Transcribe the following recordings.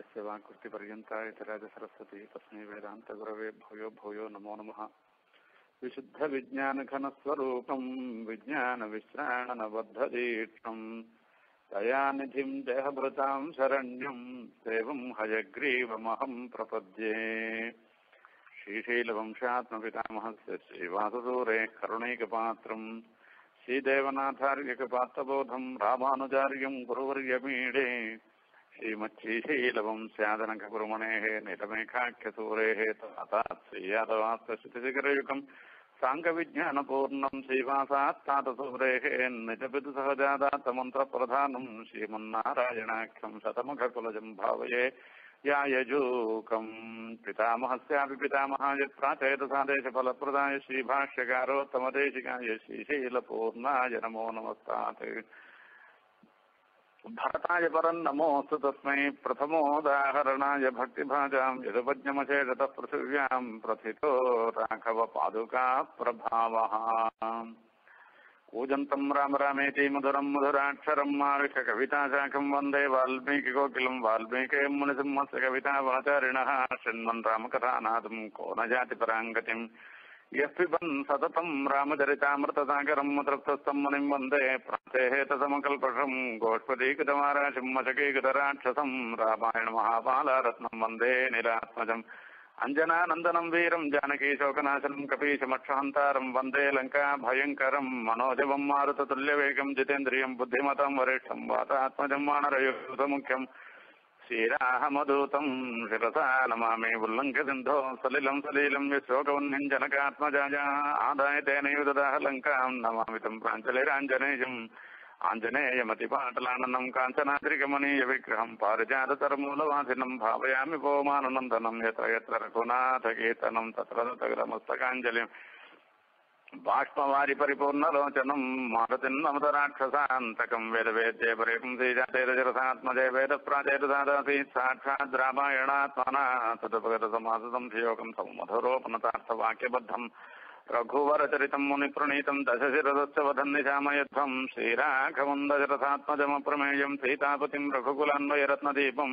यस्य वाक्कृतिपर्यन्ता यतिराज सरस्वती तस्मै वेदान्तगुरवे भूयो भूयो नमो नमः। विशुद्धविज्ञानघनस्वरूपं विज्ञानविश्राणनबद्धदीक्षं दयानिधिं देहभृतां शरण्यं देवं हयग्रीवमहं प्रपद्ये। श्रीशैलवंशात्मपितामहस्य श्रीवासुसूरेः करुणैकपात्रं श्रीदेवनाथार्यकपात्रबोधं रामानुजार्यं गुरुवर्यमीडे श्रीमच्छ्रीशैलवंशादनकगुरुमणेः निलमेकाख्यसूरेः तातात्स्रीयादवास्तश्रुतिशिखरयुगं साङ्गविज्ञानपूर्णं श्रीवासात्तातसूरेः निजपितुसहजादातमन्त्रप्रधानं श्रीमन्नारायणाख्यं शतमुखकुलजं भावये यायजूकं पितामहस्यापि पितामहाय प्राचेतसादेशफलप्रदाय श्रीभाष्यकारोत्तमदेशिकाय श्रीशैलपूर्णाय नमो नमस्तात्। भरताय परं नमोऽस्तु तस्मै प्रथमोदाहरणाय भक्तिभाजां यदुपज्ञमशेषतः पृथिव्यां प्रथितो राघवपादुका प्रभावः। कूजन्तं राम रामेति मधुरं मधुराक्षरं मारुह्य कविताशाखं वन्दे वाल्मीकिकोकिलं वाल्मीकिं मुनिसिंहस्य कवितावाचारिणः शृण्वन् रामकथानादं को न जाति पराङ्गतिम् यः पिबन् सततं रामचरितामृतसागरं मुद्रस्थं मुनिं वन्दे प्राचेतसमकल्पषं गोष्पदीकृतमाराशिं मशकीकृतराक्षसं रामायणमहापालारत्नं वन्दे नीलात्मजम् अंजनानंदनं वीरं जानकीशोकनाशनं कपीशमक्षहन्तारं वन्दे लंका भयंकरं मनोजवं मारुततुल्यवेगं जितेन्द्रियं बुद्धिमतं वरिष्ठं वातात्मजं वानरयुतमुख्यं श्रीरामदूतं शिरसा नमामि। उल्लङ्घ्य सिन्धो सलिलं सलीलं यशोकवह्निं जनकात्मजाया आदाय तेन युधदाह लङ्कां नमामि तं प्राञ्जलिराञ्जनेयम् आञ्जनेयमतिपाटलाननं काञ्चनाद्रिकमनीयविग्रहं पारिजाततरमूलवासिनं भावयामि पवमाननन्दनं यत्र यत्र रघुनाथकीर्तनं तत्र तत्रमस्तकाञ्जलिं बाष्पवारि परिपूर्णलोचनं मारुतिं नमतराक्षसान्तकं वेदवेद्ये परिकं श्रीजातेरजरसात्मजे वेदप्राचेतसादासीत् साक्षात् रामायणात्मना तदुपगतसमासदं धियोगं सौमधुरोपनतार्थवाक्यबद्धं रघुवरचरितं मुनिप्रणीतं दशशिरसस्य वधन्निशामयध्वं श्रीराघवं दशरथात्मजमप्रमेयं सीतापतिं रघुकुलान्वयरत्नदीपम्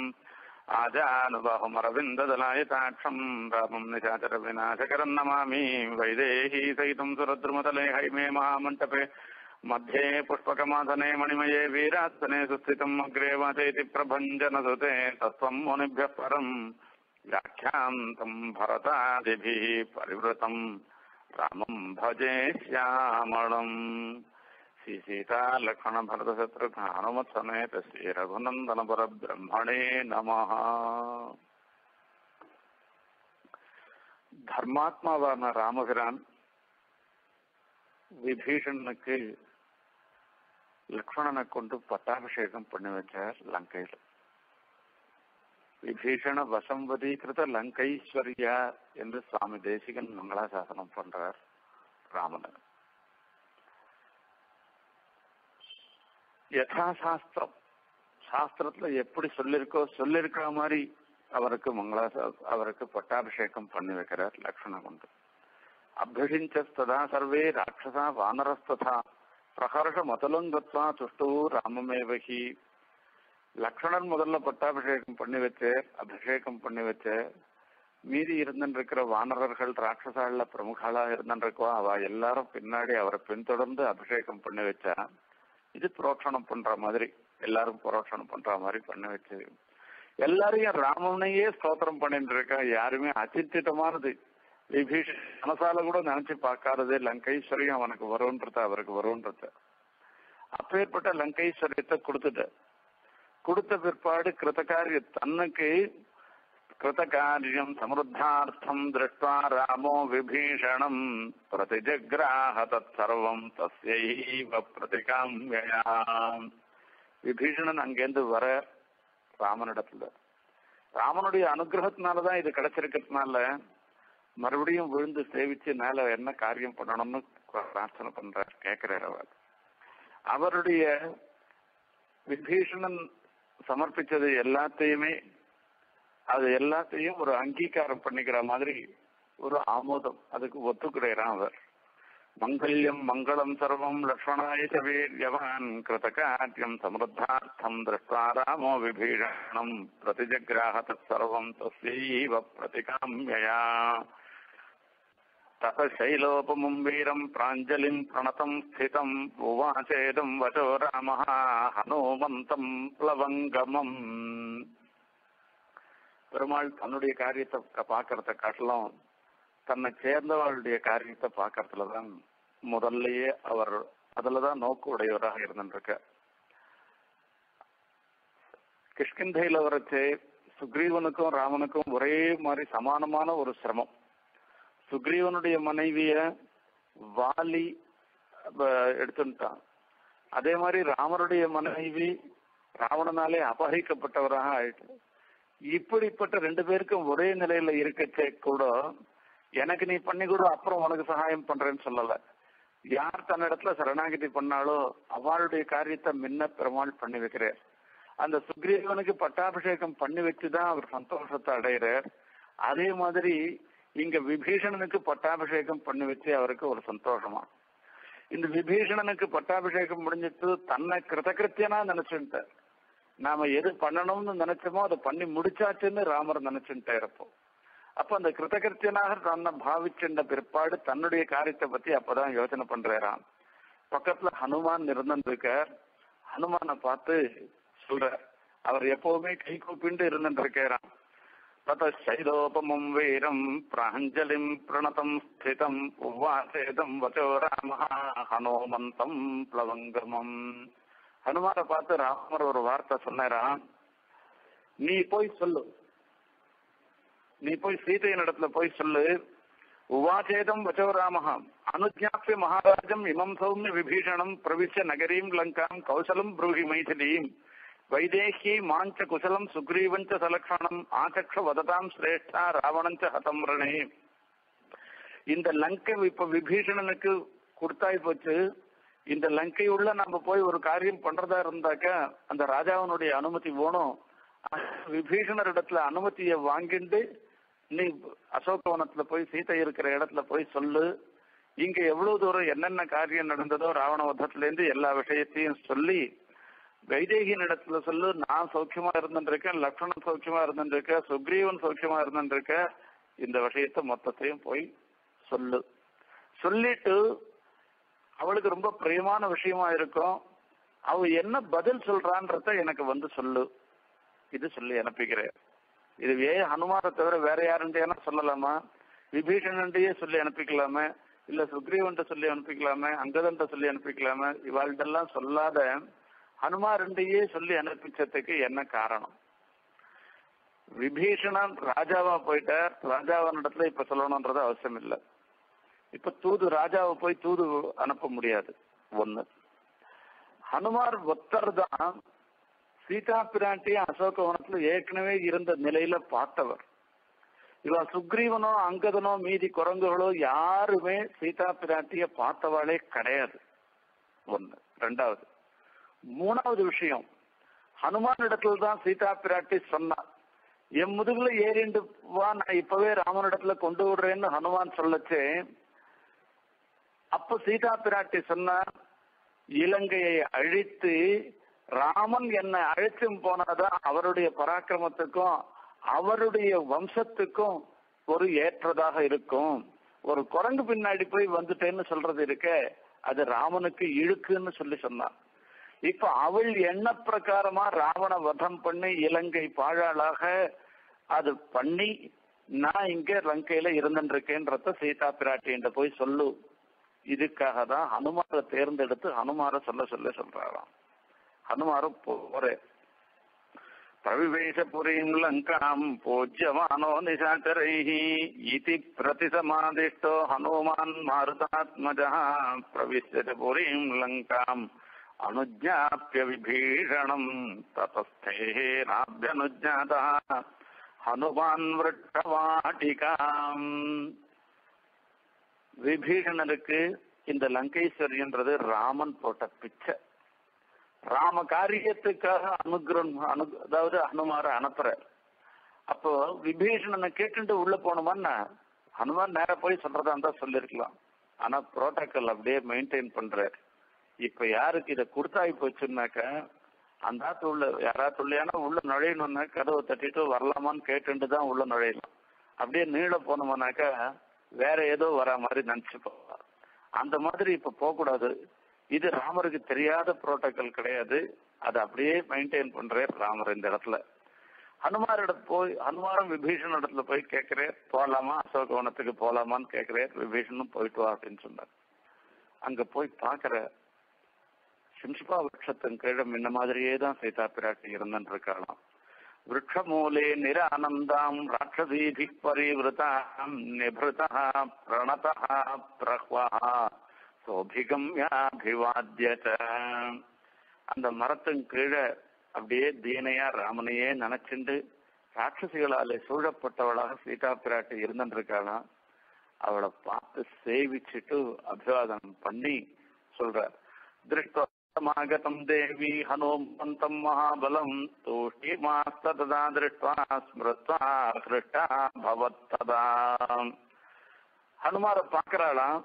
आजानुबाहुमरविन्ददलायताक्षं रामं निशाचरविनाशकरं नमामि। वैदेही सहितं सुरद्रुमतले हैमे महामण्टपे मध्ये पुष्पकमासने मणिमये वीरासने सुस्थितम् अग्रे वाचयति प्रभञ्जनसुते तत्त्वं मुनिभ्यः परं व्याख्यान्तं भरतादिभिः परिवृतं रामं भजे श्यामळम्। श्री सीता लक्ष्मण भरत शत्रुघ्न हनुमत समेत श्री रघुनंदन परब्रह्मणे नमः। धर्मात्मावान रामபிரான் விபீஷணனுக்கு லக்ஷ்மணனை கொண்டு பட்டாபிஷேகம் பண்ணி வச்சார் லங்கையில். விபீஷண வசம்பதீகிருத லங்கைஸ்வரியா என்று சுவாமி தேசிகன் மங்களாசாசனம் பண்றார் ராமனுக்கு. யதாசாஸ்திரம் சாஸ்திரத்துல எப்படி சொல்லிருக்கிற மாதிரி அவருக்கு பட்டாபிஷேகம் பண்ணி வைக்கிறார் லக்ஷ்மணன் கொண்டு. அபிஷிஞ்சஸ்ததா சர்வே ராட்சசா வானரஸ்ததா பிரகர்ஷ மதலங்கத்வா துஷ்டு ராமமேவகி. லக்ஷ்மணன் முதல்ல பட்டாபிஷேகம் பண்ணி வச்சு அபிஷேகம் பண்ணி வச்சு மீதி இருந்துருக்கிற வானரர்கள் ராட்சசால பிரமுகாலா இருந்துருக்கோ அவ எல்லாரும் பின்னாடி அவரை பின்தொடர்ந்து அபிஷேகம் பண்ணி வச்சா இது புரோட்சணம் பண்ற மாதிரி எல்லாரும் புரோட்சணம் பண்ற மாதிரி பண்ணி வச்சு எல்லாரையும் ராமனையே ஸ்தோத்திரம் பண்ணிட்டு இருக்கா. யாருமே அச்சித்திட்டமானது விபீஷன் மனசால கூட நினைச்சு பார்க்காதது லங்கைஸ்வரியம் அவனுக்கு அவருக்கு வரும்ன்றத அப்பேற்பட்ட லங்கைஸ்வரியத்தை கொடுத்த பிற்பாடு தன்னுக்கு கிருதகாரியம் சமருத்தார்த்தம் திருஷ்டுவா ராமோ விபீஷணம் பிரதிஜக்ராஹ தற்சர்வம் தஸ்யைவ பிரதிகாம்யயா. விபீஷணன் அங்கேருந்து வர ராமனிடத்துல ராமனுடைய அனுகிரகத்தினாலதான் இது கிடைச்சிருக்கிறதுனால மறுபடியும் விழுந்து சேவிச்சு மேல என்ன காரியம் பண்ணணும்னு பிரார்த்தனை பண்றார், கேட்கிறார். அவருடைய விபீஷணன் சமர்ப்பிச்சது எல்லாத்தையும் ஒரு அங்கீகாரம் பண்ணிக்கிற மாதிரி ஒரு ஆமோதம் அதுக்கு ஒத்துக்கிறாராம் அவர். மங்கல்யம் மங்களம் சர்வம் லக்ஷ்மணாய ச வீர்யவான் கிருதகார்யம் சம்ருத்தார்த்தம் திருஷ்ட்வா ராமோ விபீஷணம் பிரதிஜக்ராஹ தத்சர்வம் தஸ்யைவ பிரதிகாம்யயா தத சைலோபமும் வீரம் பிராஞ்சலிம் பிரணதம் ஸ்திதம் உவாசேதம் வசோ ராமः ஹனுமந்தம் பிளவங்கமம். பெருமாள் தன்னுடைய காரியத்தை பார்க்கறத காட்டிலும் தன்னை சேர்ந்தவர்களுடைய காரியத்தை பார்க்கறதுலதான் முதல்லயே அவர் அதுலதான் நோக்கு உடையவராக இருந்துருக்க. கிஷ்கிந்தையில வரைச்சு சுக்ரீவனுக்கும் ராமனுக்கும் ஒரே மாதிரி சமானமான ஒரு சிரமம். சுக்ரீவனுடைய மனைவிய வாலி எடுத்துட்டான். அதே மாதிரி ராமருடைய மனைவி ராவணனாலே அபகரிக்கப்பட்டவராக ஆயிட்டு. இப்படிப்பட்ட ரெண்டு பேருக்கும் ஒரே நிலையில இருக்கச்சே கூட எனக்கு நீ பண்ணி கூட அப்புறம் உனக்கு சகாயம் பண்றேன்னு சொல்லல. யார் தன்னிடத்துல சரணாகதி பண்ணாலோ அவளுடைய காரியத்தை முன்ன பெருமாள் பண்ணி வைக்கிறார். அந்த சுக்ரீவனுக்கு பட்டாபிஷேகம் பண்ணி வச்சுதான் அவர் சந்தோஷத்தை அடைகிறார். அதே மாதிரி இங்க விபீஷணனுக்கு பட்டாபிஷேகம் பண்ணி வச்சு அவருக்கு ஒரு சந்தோஷமா. இந்த விபீஷணனுக்கு பட்டாபிஷேகம் முடிஞ்சிட்டு தன்னை கிருதகிருத்தியனா நினைச்சுட்டார். நாம எது பண்ணணும்னு நினைச்சோமோ அதை பண்ணி முடிச்சாச்சுன்னு ராமர் நினைச்சுட்டே இருப்போம். அப்ப அந்த கிருதகிருத்தியனாக தன்னை பாவிச்சுட்ட பிற்பாடு தன்னுடைய காரியத்தை பத்தி அப்பதான் யோசனை பண்றாராம். பக்கத்துல ஹனுமான் இருந்திருக்கார். ஹனுமானை பார்த்து சொல்ற அவர் எப்பவுமே கை கூப்பிண்டு இருந்திருக்காராம். தத சைலோபமும் வீரம் பிராஞ்சலிம் பிரணதம் ஸ்திதம் உவாசேதம் வசோ ராமः ஹனுமந்தம் பிளவங்கமம். ஹனுமாரை பார்த்து ராமர் ஒரு வார்த்தை சொன்னாராம். நீ போய் சொல்லு, நீ போய் சீதையின் இடத்துல போய் சொல்லு. உவாச்சேதம் வச்சோ ராமः அனுஜாப்பிய மகாராஜம் இமம் சௌமிய விபீஷணம் பிரவிஷ்ய நகரீம் லங்காம் கௌசலம் ப்ரூஹி மைதிலீம் வைதேகி மாஞ்ச குசலம் சுக்ரீவஞ்ச சலக்ஷணம் ஆச்சக்ஷ வததாம் சிரேஷ்டா ராவணஞ்ச ஹதம் ரணே. இந்த லங்கை இப்ப விபீஷணனுக்கு கொடுத்தாய் போச்சு. இந்த லங்கை உள்ள நம்ம போய் ஒரு காரியம் பண்றதா இருந்தாக்க அந்த ராஜாவினுடைய அனுமதி வேணும். விபீஷணர் இடத்துல அனுமதியை வாங்கிட்டு நீ அசோகவனத்துல போய் சீதை இருக்கிற இடத்துல போய் சொல்லு. இங்க எவ்வளவு தூரம் என்னென்ன காரியம் நடந்ததோ ராவண வதத்துல இருந்து எல்லா விஷயத்தையும் சொல்லி வைதேகியின் இடத்துல சொல்லு. நான் சௌக்கியமா இருந்துருக்கேன், லக்ஷ்மணன் சௌக்கியமா இருந்துருக்க, சுக்ரீவன் சௌக்கியமா இருந்துருக்க. இந்த விஷயத்த மொத்தத்தையும் போய் சொல்லு. சொல்லிட்டு அவளுக்கு ரொம்ப பிரியமான விஷயமா இருக்கும். அவ என்ன பதில் சொல்றான்றத எனக்கு வந்து சொல்லு. இது சொல்லி அனுப்பிக்கிறேன். இது ஹனுமாரை தவிர வேற யாருன்றையா சொல்லலாமா? விபீஷணன்டையே சொல்லி அனுப்பிக்கலாமே, இல்ல சுக்ரீவன்ட்ட சொல்லி அனுப்பிக்கலாமே, அங்கதன்ட்ட சொல்லி அனுப்பிக்கலாமே. இவாள்கிட்டெல்லாம் சொல்லாத ஹனுமாரண்டையே சொல்லி அனுப்பிச்சதுக்கு என்ன காரணம்? விபீஷணன் ராஜாவா போயிட்டார். ராஜாவனிடத்துல இப்ப சொல்லணும்ன்றது அவசியம் இல்லை. இப்ப தூது ராஜாவை போய் தூது அனுப்ப முடியாது. ஒண்ணு. ஹனுமார் ஒத்தர் தான் சீதா பிராட்டிய அசோகவனத்துல ஏற்கனவே இருந்த நிலையில பார்த்தவர். இவ சுக்ரீவனோ அங்கதனோ மீதி குரங்குகளோ யாருமே சீதா பிராட்டிய பார்த்தவாளே கிடையாது. ஒண்ணு. ரெண்டாவது, மூணாவது விஷயம், ஹனுமான் இடத்துல தான் சீதா பிராட்டி சொன்னா, என் முதுகுல ஏறிண்டு வா, நான் இப்பவே ராமன் இடத்துல கொண்டு விடுறேன்னு ஹனுமான் சொல்லச்சே. அப்ப சீதா பிராட்டி சொன்னா, இலங்கையை அழித்து ராமன் என்னை அழைச்சும் போனாதான் அவருடைய பராக்கிரமத்துக்கும் அவருடைய வம்சத்துக்கும் ஒரு ஏற்றதாக இருக்கும். ஒரு குரங்கு பின்னாடி போய் வந்துட்டேன்னு சொல்றது இருக்க, அது ராமனுக்கு இழுக்குன்னு சொல்லி சொன்னான். இப்ப அவள் எண்ண பிரகாரமா ராவண வதம் பண்ணி இலங்கை பாழாளாக அது பண்ணி நான் இங்க லங்கையில இருந்துருக்கேன்றத சீதா பிராட்டின்ற போய் சொல்லு. இதுக்காக தான் ஹனுமாரை தேர்ந்தெடுத்து ஹனுமாரை சொல்றாராம். ஹனுமாரும் போறே. பிரவிவேஷபுரீம் லங்காம் பூஜ்யமானோ நிசாச்சரைஹி இதி பிரதிசமாதிஷ்டோ ஹனுமான் மாருதாத்மஜः பிரவிஷ்ய புரீம் லங்காம் அனுஜ்ஞாப்ய விபீஷணம் ததஸ்தே நாப்யனுஜ்ஞாதः ஹனுமான் விருட்சவாட்டிகாம். விபீஷணருக்கு இந்த லங்கேஸ்வரின்றது ராமன் போட்ட பிச்சை. ராம காரியத்துக்காக அதாவது ஹனுமார அனுப்புற. அப்போ விபீஷணனை கேட்டுட்டு உள்ள போனோம்னா ஹனுமான் நேர போய் சொல்றதா இருந்தா சொல்லிருக்கலாம். ஆனா புரோட்டோக்கால் அப்படியே மெயின்டைன் பண்றாரு. இப்ப யாருக்கு இதை கொடுத்தாய் போச்சுன்னாக்க அந்த ஆத்து உள்ள யாராவது சொல்லியானா உள்ள நுழையணும்னா கதவை தட்டிட்டு வரலாமான்னு கேட்டுட்டு தான் உள்ள நுழையலாம். அப்படியே நீள போனோம்னாக்கா வேற ஏதோ வர மாதிரி நினைச்சு போவார். அந்த மாதிரி இப்ப போகக்கூடாது. இது ராமருக்கு தெரியாத புரோட்டோக்கால் கிடையாது. அதை அப்படியே மெயின்டைன் பண்றாரு ராமர் இந்த இடத்துல. ஹனுமாரும் விபீஷன் இடத்துல போய் கேட்கிறேன், போகலாமா அசோகவனத்துக்கு போகலாமான்னு கேட்கிறேன். விபீஷனும் போயிட்டு வா அப்படின்னு சொன்னார். அங்க போய் பாக்குற சிம்சிபா விரட்சத்தின் கீழே முன்ன மாதிரியே தான் சீதா பிராட்டி இருந்துட்டு இருக்கலாம். விரட்சமூலே நிரானந்தாம் ராட்சசீபி பரிவிருதாம் நிபிருதா பிரணதா பிரஹ்வா சோபிகம்யாபிவாத்ய. அந்த மரத்தின் கீழே அப்படியே தீனையா ராமனையே நினைச்சுண்டு ராட்சசிகளாலே சூழப்பட்டவளாக சீதா பிராட்டி இருந்துட்டு இருக்கலாம். அவளை பார்த்து சேவிச்சுட்டு அபிவாதனம் பண்ணி சொல்றார். திருஷ்டமாகதம் தேவி ஹனுமந்தம் மகாபலம் தூஷ்டிமாஸ்ததா திருஷ்டுவா ஸ்மிருத்வா ஹிருஷ்டா பவத்ததா. ஹனுமாரை பார்க்கறாளாம்.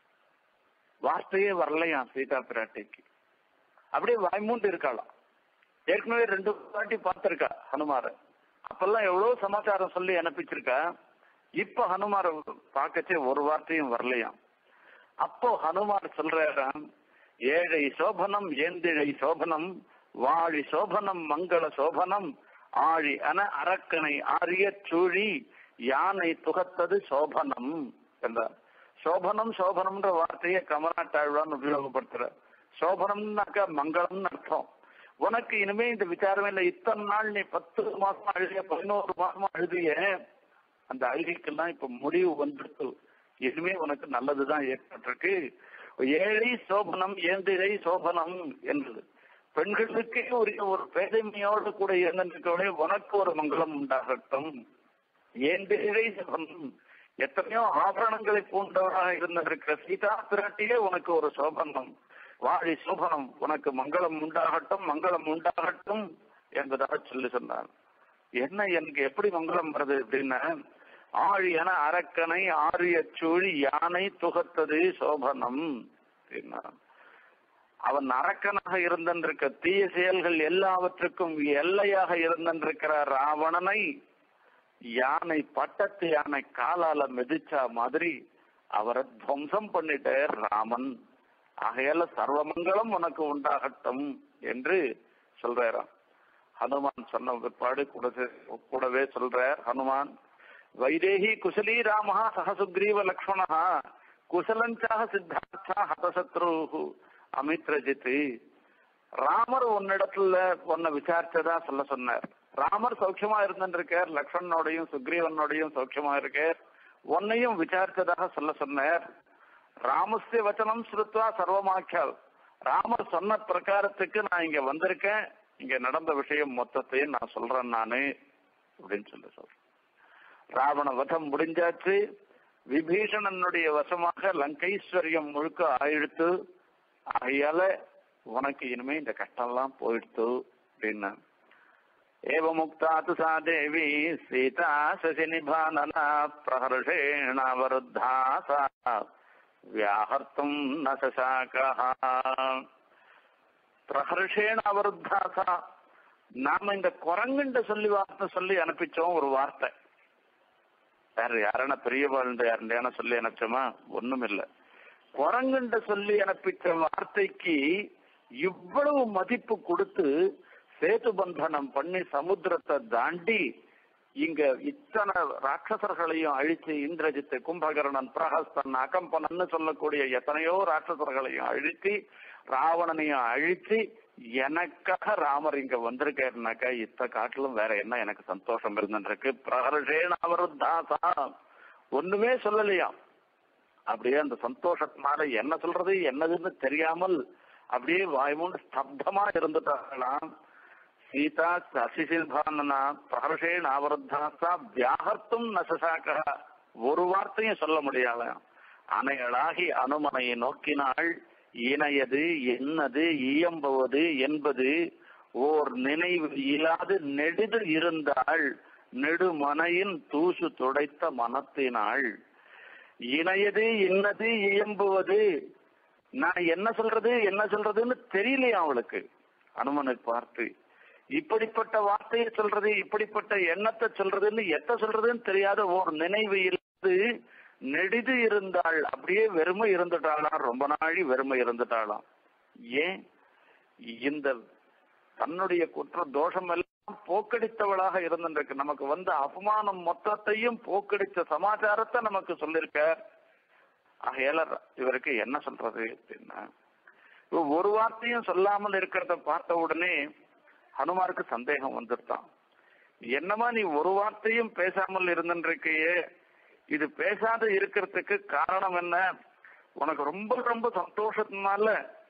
வார்த்தையே வரலையாம் சீதா பிராட்டிக்கு. அப்படியே வாய்மூண்டு இருக்காளாம். ஏற்கனவே 2 வாட்டி பார்த்திருக்கா ஹனுமார. அப்பெல்லாம் எவ்வளவு சமாச்சாரம் சொல்லி அனுப்பிச்சிருக்கா. இப்ப ஹனுமார பார்க்கச்சே ஒரு வார்த்தையும் வரலையாம். அப்போ ஹனுமார் சொல்றாராம், ஏழை சோபனம் ஏந்திழை சோபனம் வாழி சோபனம் மங்கள சோபனம் ஆழி அன அரக்கனை ஆரிய சூழி யானை துகத்தது சோபனம் என்றார். சோபனம் சோபனம்ன்ற வார்த்தையை கமலாட்டாழ்வான்னு உபயோகப்படுத்துற. சோபனம்னாக்கா மங்களம்னு அர்த்தம். உனக்கு இனிமே இந்த விசாரமே இல்லை. இத்தனை நாள் நீ 10 மாசமா அழுதிய 11 மாசமா அழுதிய அந்த அழுகைக்கெல்லாம் இப்ப முடிவு வந்துட்டு இனிமே உனக்கு நல்லதுதான் ஏற்பட்டிருக்கு. ஏழை சோபனம் ஏந்திழை சோபனம் என்றது பெண்களுக்கே ஒரு பேதைமையோடு கூட இருந்திருக்கவனே உனக்கு ஒரு மங்களம் உண்டாகட்டும். ஏந்திழை சோபனம் எத்தனையோ ஆபரணங்களை பூண்டவராக இருந்திருக்கிற சீதா பிராட்டியே உனக்கு ஒரு சோபனம் வாழி சோபனம் உனக்கு மங்களம் உண்டாகட்டும் மங்களம் உண்டாகட்டும் என்பதாக சொல்லி சொன்னார். என்ன எனக்கு எப்படி மங்களம் வருது அப்படின்னா, ஆழி என அரக்கனை ஆரிய சூழி யானை துகத்தது சோபனம் அப்படின்னா, அவன் அரக்கனாக இருந்திருக்க தீய செயல்கள் எல்லாவற்றுக்கும் எல்லையாக இருந்திருக்கிற ராவணனை யானை பட்டத்து யானை காலால மிதிச்சா மாதிரி அவரை துவம்சம் பண்ணிட்ட ராமன். ஆகையால சர்வமங்கலம் உனக்கு உண்டாகட்டும் என்று சொல்றாராம். ஹனுமான் சொன்ன பிற்பாடு கூடவே சொல்றார் ஹனுமான், வைதேகி குசலி ராமஹா சஹசுக்ரீவ லக்ஷ்மணஹா குசலஞ்சாக சித்தார்த்தா ஹதசத்ரு அமித்ரஜித். ராமர் உன்னிடத்துல உன்னை விசாரிச்சதா சொல்ல சொன்னார். ராமர் சௌக்கியமா இருந்திருக்கார், லக்ஷ்மணனோடையும் சுக்ரீவனோடையும் சௌக்கியமா இருக்கார், உன்னையும் விசாரிச்சதாக சொல்ல சொன்னார். ராமஸ்ய வச்சனம் ஸ்ருத்வா சர்வமாக்கியால், ராமர் சொன்ன பிரகாரத்துக்கு நான் இங்க வந்திருக்கேன், இங்க நடந்த விஷயம் மொத்தத்தையும் நான் சொல்றேன் நானு அப்படின்னு சொல்றேன். ராவண வதம் முடிஞ்சாச்சு. விபீஷணனுடைய வசமாக லங்கைஸ்வரியம் முழுக்க ஆயிடுத்து. ஆகையால உனக்கு இனிமே இந்த கஷ்டம்லாம் போயிடுத்து அப்படின்னா, ஏவமுக்தா து சா தேவி சீதா சசிநிபானனா பிரஹர்ஷேண வருத்தா சா வியாஹர்த்தும் ந சசாகஹ. பிரஹர்ஷேண அவருத்தா சா, நாம இந்த குரங்குண்ட வார்த்தை சொல்லி அனுப்பிச்சோம். ஒரு வார்த்தை வேற யாரான பெரிய வாழ்ந்த யாருன்னா சொல்லி அனுப்பிச்சோமா? ஒண்ணும் இல்லை. குரங்குண்ட சொல்லி அனுப்பிச்ச வார்த்தைக்கு இவ்வளவு மதிப்பு கொடுத்து சேது பந்தனம் பண்ணி சமுத்திரத்தை தாண்டி இங்க இத்தனை ராட்சசர்களையும் அழிச்சு இந்திரஜித்து கும்பகர்ணன் பிரஹஸ்தன் அகம்பனன்னு சொல்லக்கூடிய எத்தனையோ ராட்சசர்களையும் அழிச்சு ராவணனையும் அழிச்சு எனக்காக ராமர் இங்க வந்திருக்காருனாக்கா இத்த காட்டிலும் வேற என்ன எனக்கு சந்தோஷம் இருந்துருக்கு. பிரஹர்ஷேண அவருத்தாசா, ஒண்ணுமே சொல்லலையாம். அப்படியே அந்த சந்தோஷத்தினால என்ன சொல்றது என்னதுன்னு தெரியாமல் அப்படியே வாய்மூண்டு ஸ்தப்தமா இருந்துட்டாங்களாம். சீதா சசிசில்பானனா பிரஹர்ஷேண அவருத்தாசா வியாஹர்த்தும் நசசாக, ஒரு வார்த்தையும் சொல்ல முடியாத அணையளாகி அனுமனை நோக்கினாள். இணையது என்னது இயம்புவது என்பது ஓர் நினைவு இல்லாது நெடுது இருந்தாள். நெடுமனையின் தூசு துடைத்த மனத்தினாள். இணையது இன்னது இயம்புவது. நான் என்ன சொல்றதுன்னு தெரியலையா அவளுக்கு. அனுமனை பார்த்து இப்படிப்பட்ட வார்த்தையை சொல்றது, இப்படிப்பட்ட எண்ணத்தை சொல்றதுன்னு எத்த சொல்றதுன்னு தெரியாத ஒரு நினைவு இருந்து நெடிது இருந்தாள். அப்படியே வெறுமை இருந்துட்டாளாம், ரொம்ப நாழி வெறுமை இருந்துட்டாளாம். ஏன்? இந்த தன்னுடைய குற்ற தோஷம் எல்லாம் போக்கடித்தவளாக இருந்திருக்கு. நமக்கு வந்த அபமானம் மொத்தத்தையும் போக்கடித்த சமாச்சாரத்தை நமக்கு சொல்லிருக்க. ஆகையால இவருக்கு என்ன சொல்றது அப்படின்னா, ஒரு வார்த்தையும் சொல்லாமல் இருக்கிறத பார்த்த உடனே ஹனுமாருக்கு சந்தேகம் வந்துட்டான். என்னமா நீ ஒரு வார்த்தையும் பேசாமல் இருந்திருக்கையே, இது பேசாத இருக்கிறதுக்கு காரணம் என்ன? உனக்கு ரொம்ப ரொம்ப சந்தோஷத்தினால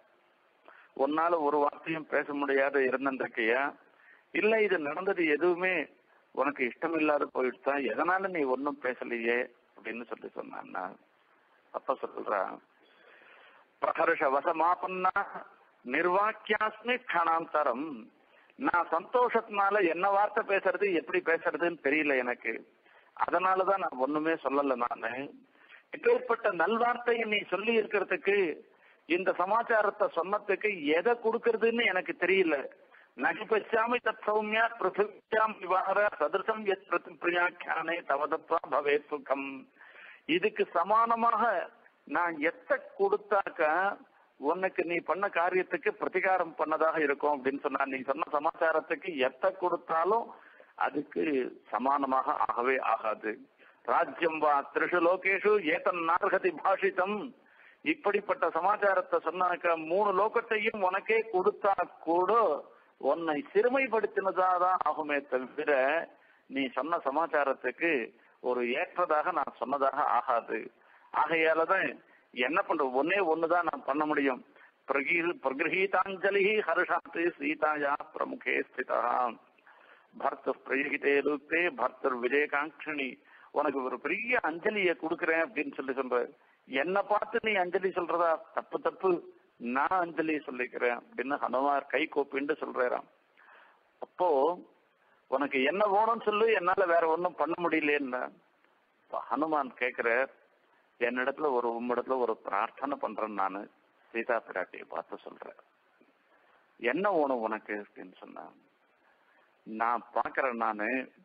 உன்னால ஒரு வார்த்தையும் பேச முடியாத இருந்திருக்கையா, இல்ல இது நடந்தது எதுவுமே உனக்கு இஷ்டம் இல்லாத போயிடுச்சா, எதனால நீ ஒன்னும் பேசலையே அப்படின்னு சொன்னான்னா, அப்ப சொல்றா, பிரகர்ஷ வசமாபன்னா நிர்வாக்கியாஸ்மி கணாந்தரம். நான் சந்தோஷத்தினால என்ன வார்த்தை பேசுறது, எப்படி பேசுறதுன்னு தெரியல எனக்கு. அதனாலதான் நான் ஒண்ணுமே சொல்லல. நானு இப்பேற்பட்ட நல்வார்த்தையை நீ சொல்லி இருக்கிறதுக்கு, இந்த சமாச்சாரத்தை சொன்னதுக்கு எதை கொடுக்கறதுன்னு எனக்கு தெரியல. நகிபச்சாமி தத் சௌமியா பிருத்திவியாம் விவார சதிருஷம் எத் பிரதிபிரியாக்கியானே தவதத்வா பவே சுகம். இதுக்கு சமானமாக நான் எத்த கொடுத்தாக்க உனக்கு நீ பண்ண காரியத்துக்கு பிரதிகாரம் பண்ணதாக இருக்கும் அப்படின்னு சொன்னா, நீ சொன்ன சமாச்சாரத்துக்கு எத்த கொடுத்தாலும் அதுக்கு சமானமாக ஆகவே ஆகாது. ராஜ்யம் வா திரிஷு லோகேஷு ஏதன் நார்கதி பாஷிதம். இப்படிப்பட்ட சமாச்சாரத்தை சொன்னாக்க 3 லோகத்தையும் உனக்கே கொடுத்தா கூட உன்னை சிறுமைப்படுத்தினதாதான் ஆகுமே தவிர நீ சொன்ன சமாச்சாரத்துக்கு ஒரு ஏற்றதாக நான் சொன்னதாக ஆகாது. ஆகையாலதான் என்ன பண்ற, ஒண்ணுதான் நான் பண்ண முடியும். பிரகிருஹீதாஞ்சலி ஹர்ஷாத்து சீதாயா பிரமுகே ஸ்திதா பர்த்தர் பிரயோகிதே ரூபே பர்த்தர் விஜயகாங்கிணி. உனக்கு ஒரு பெரிய அஞ்சலியை கொடுக்குறேன் அப்படின்னு சொல்ற. என்ன பார்த்து நீ அஞ்சலி சொல்றதா? தப்பு, நான் அஞ்சலி சொல்லிக்கிறேன் அப்படின்னு ஹனுமார் கை கோப்பின்னு சொல்றாராம். அப்போ உனக்கு என்ன வேணும்னு சொல்லு, என்னால வேற ஒன்னும் பண்ண முடியலன்னு ஹனுமான் கேக்குற. என்னிடத்துல உம்மிடத்துல ஒரு பிரார்த்தனை பண்றேன். நானு சீதா பிராட்டியை பார்த்து சொல்றேன், என்ன வேணும் உனக்கு அப்படின்னு சொன்னா, நான் பாக்குறேன், நானு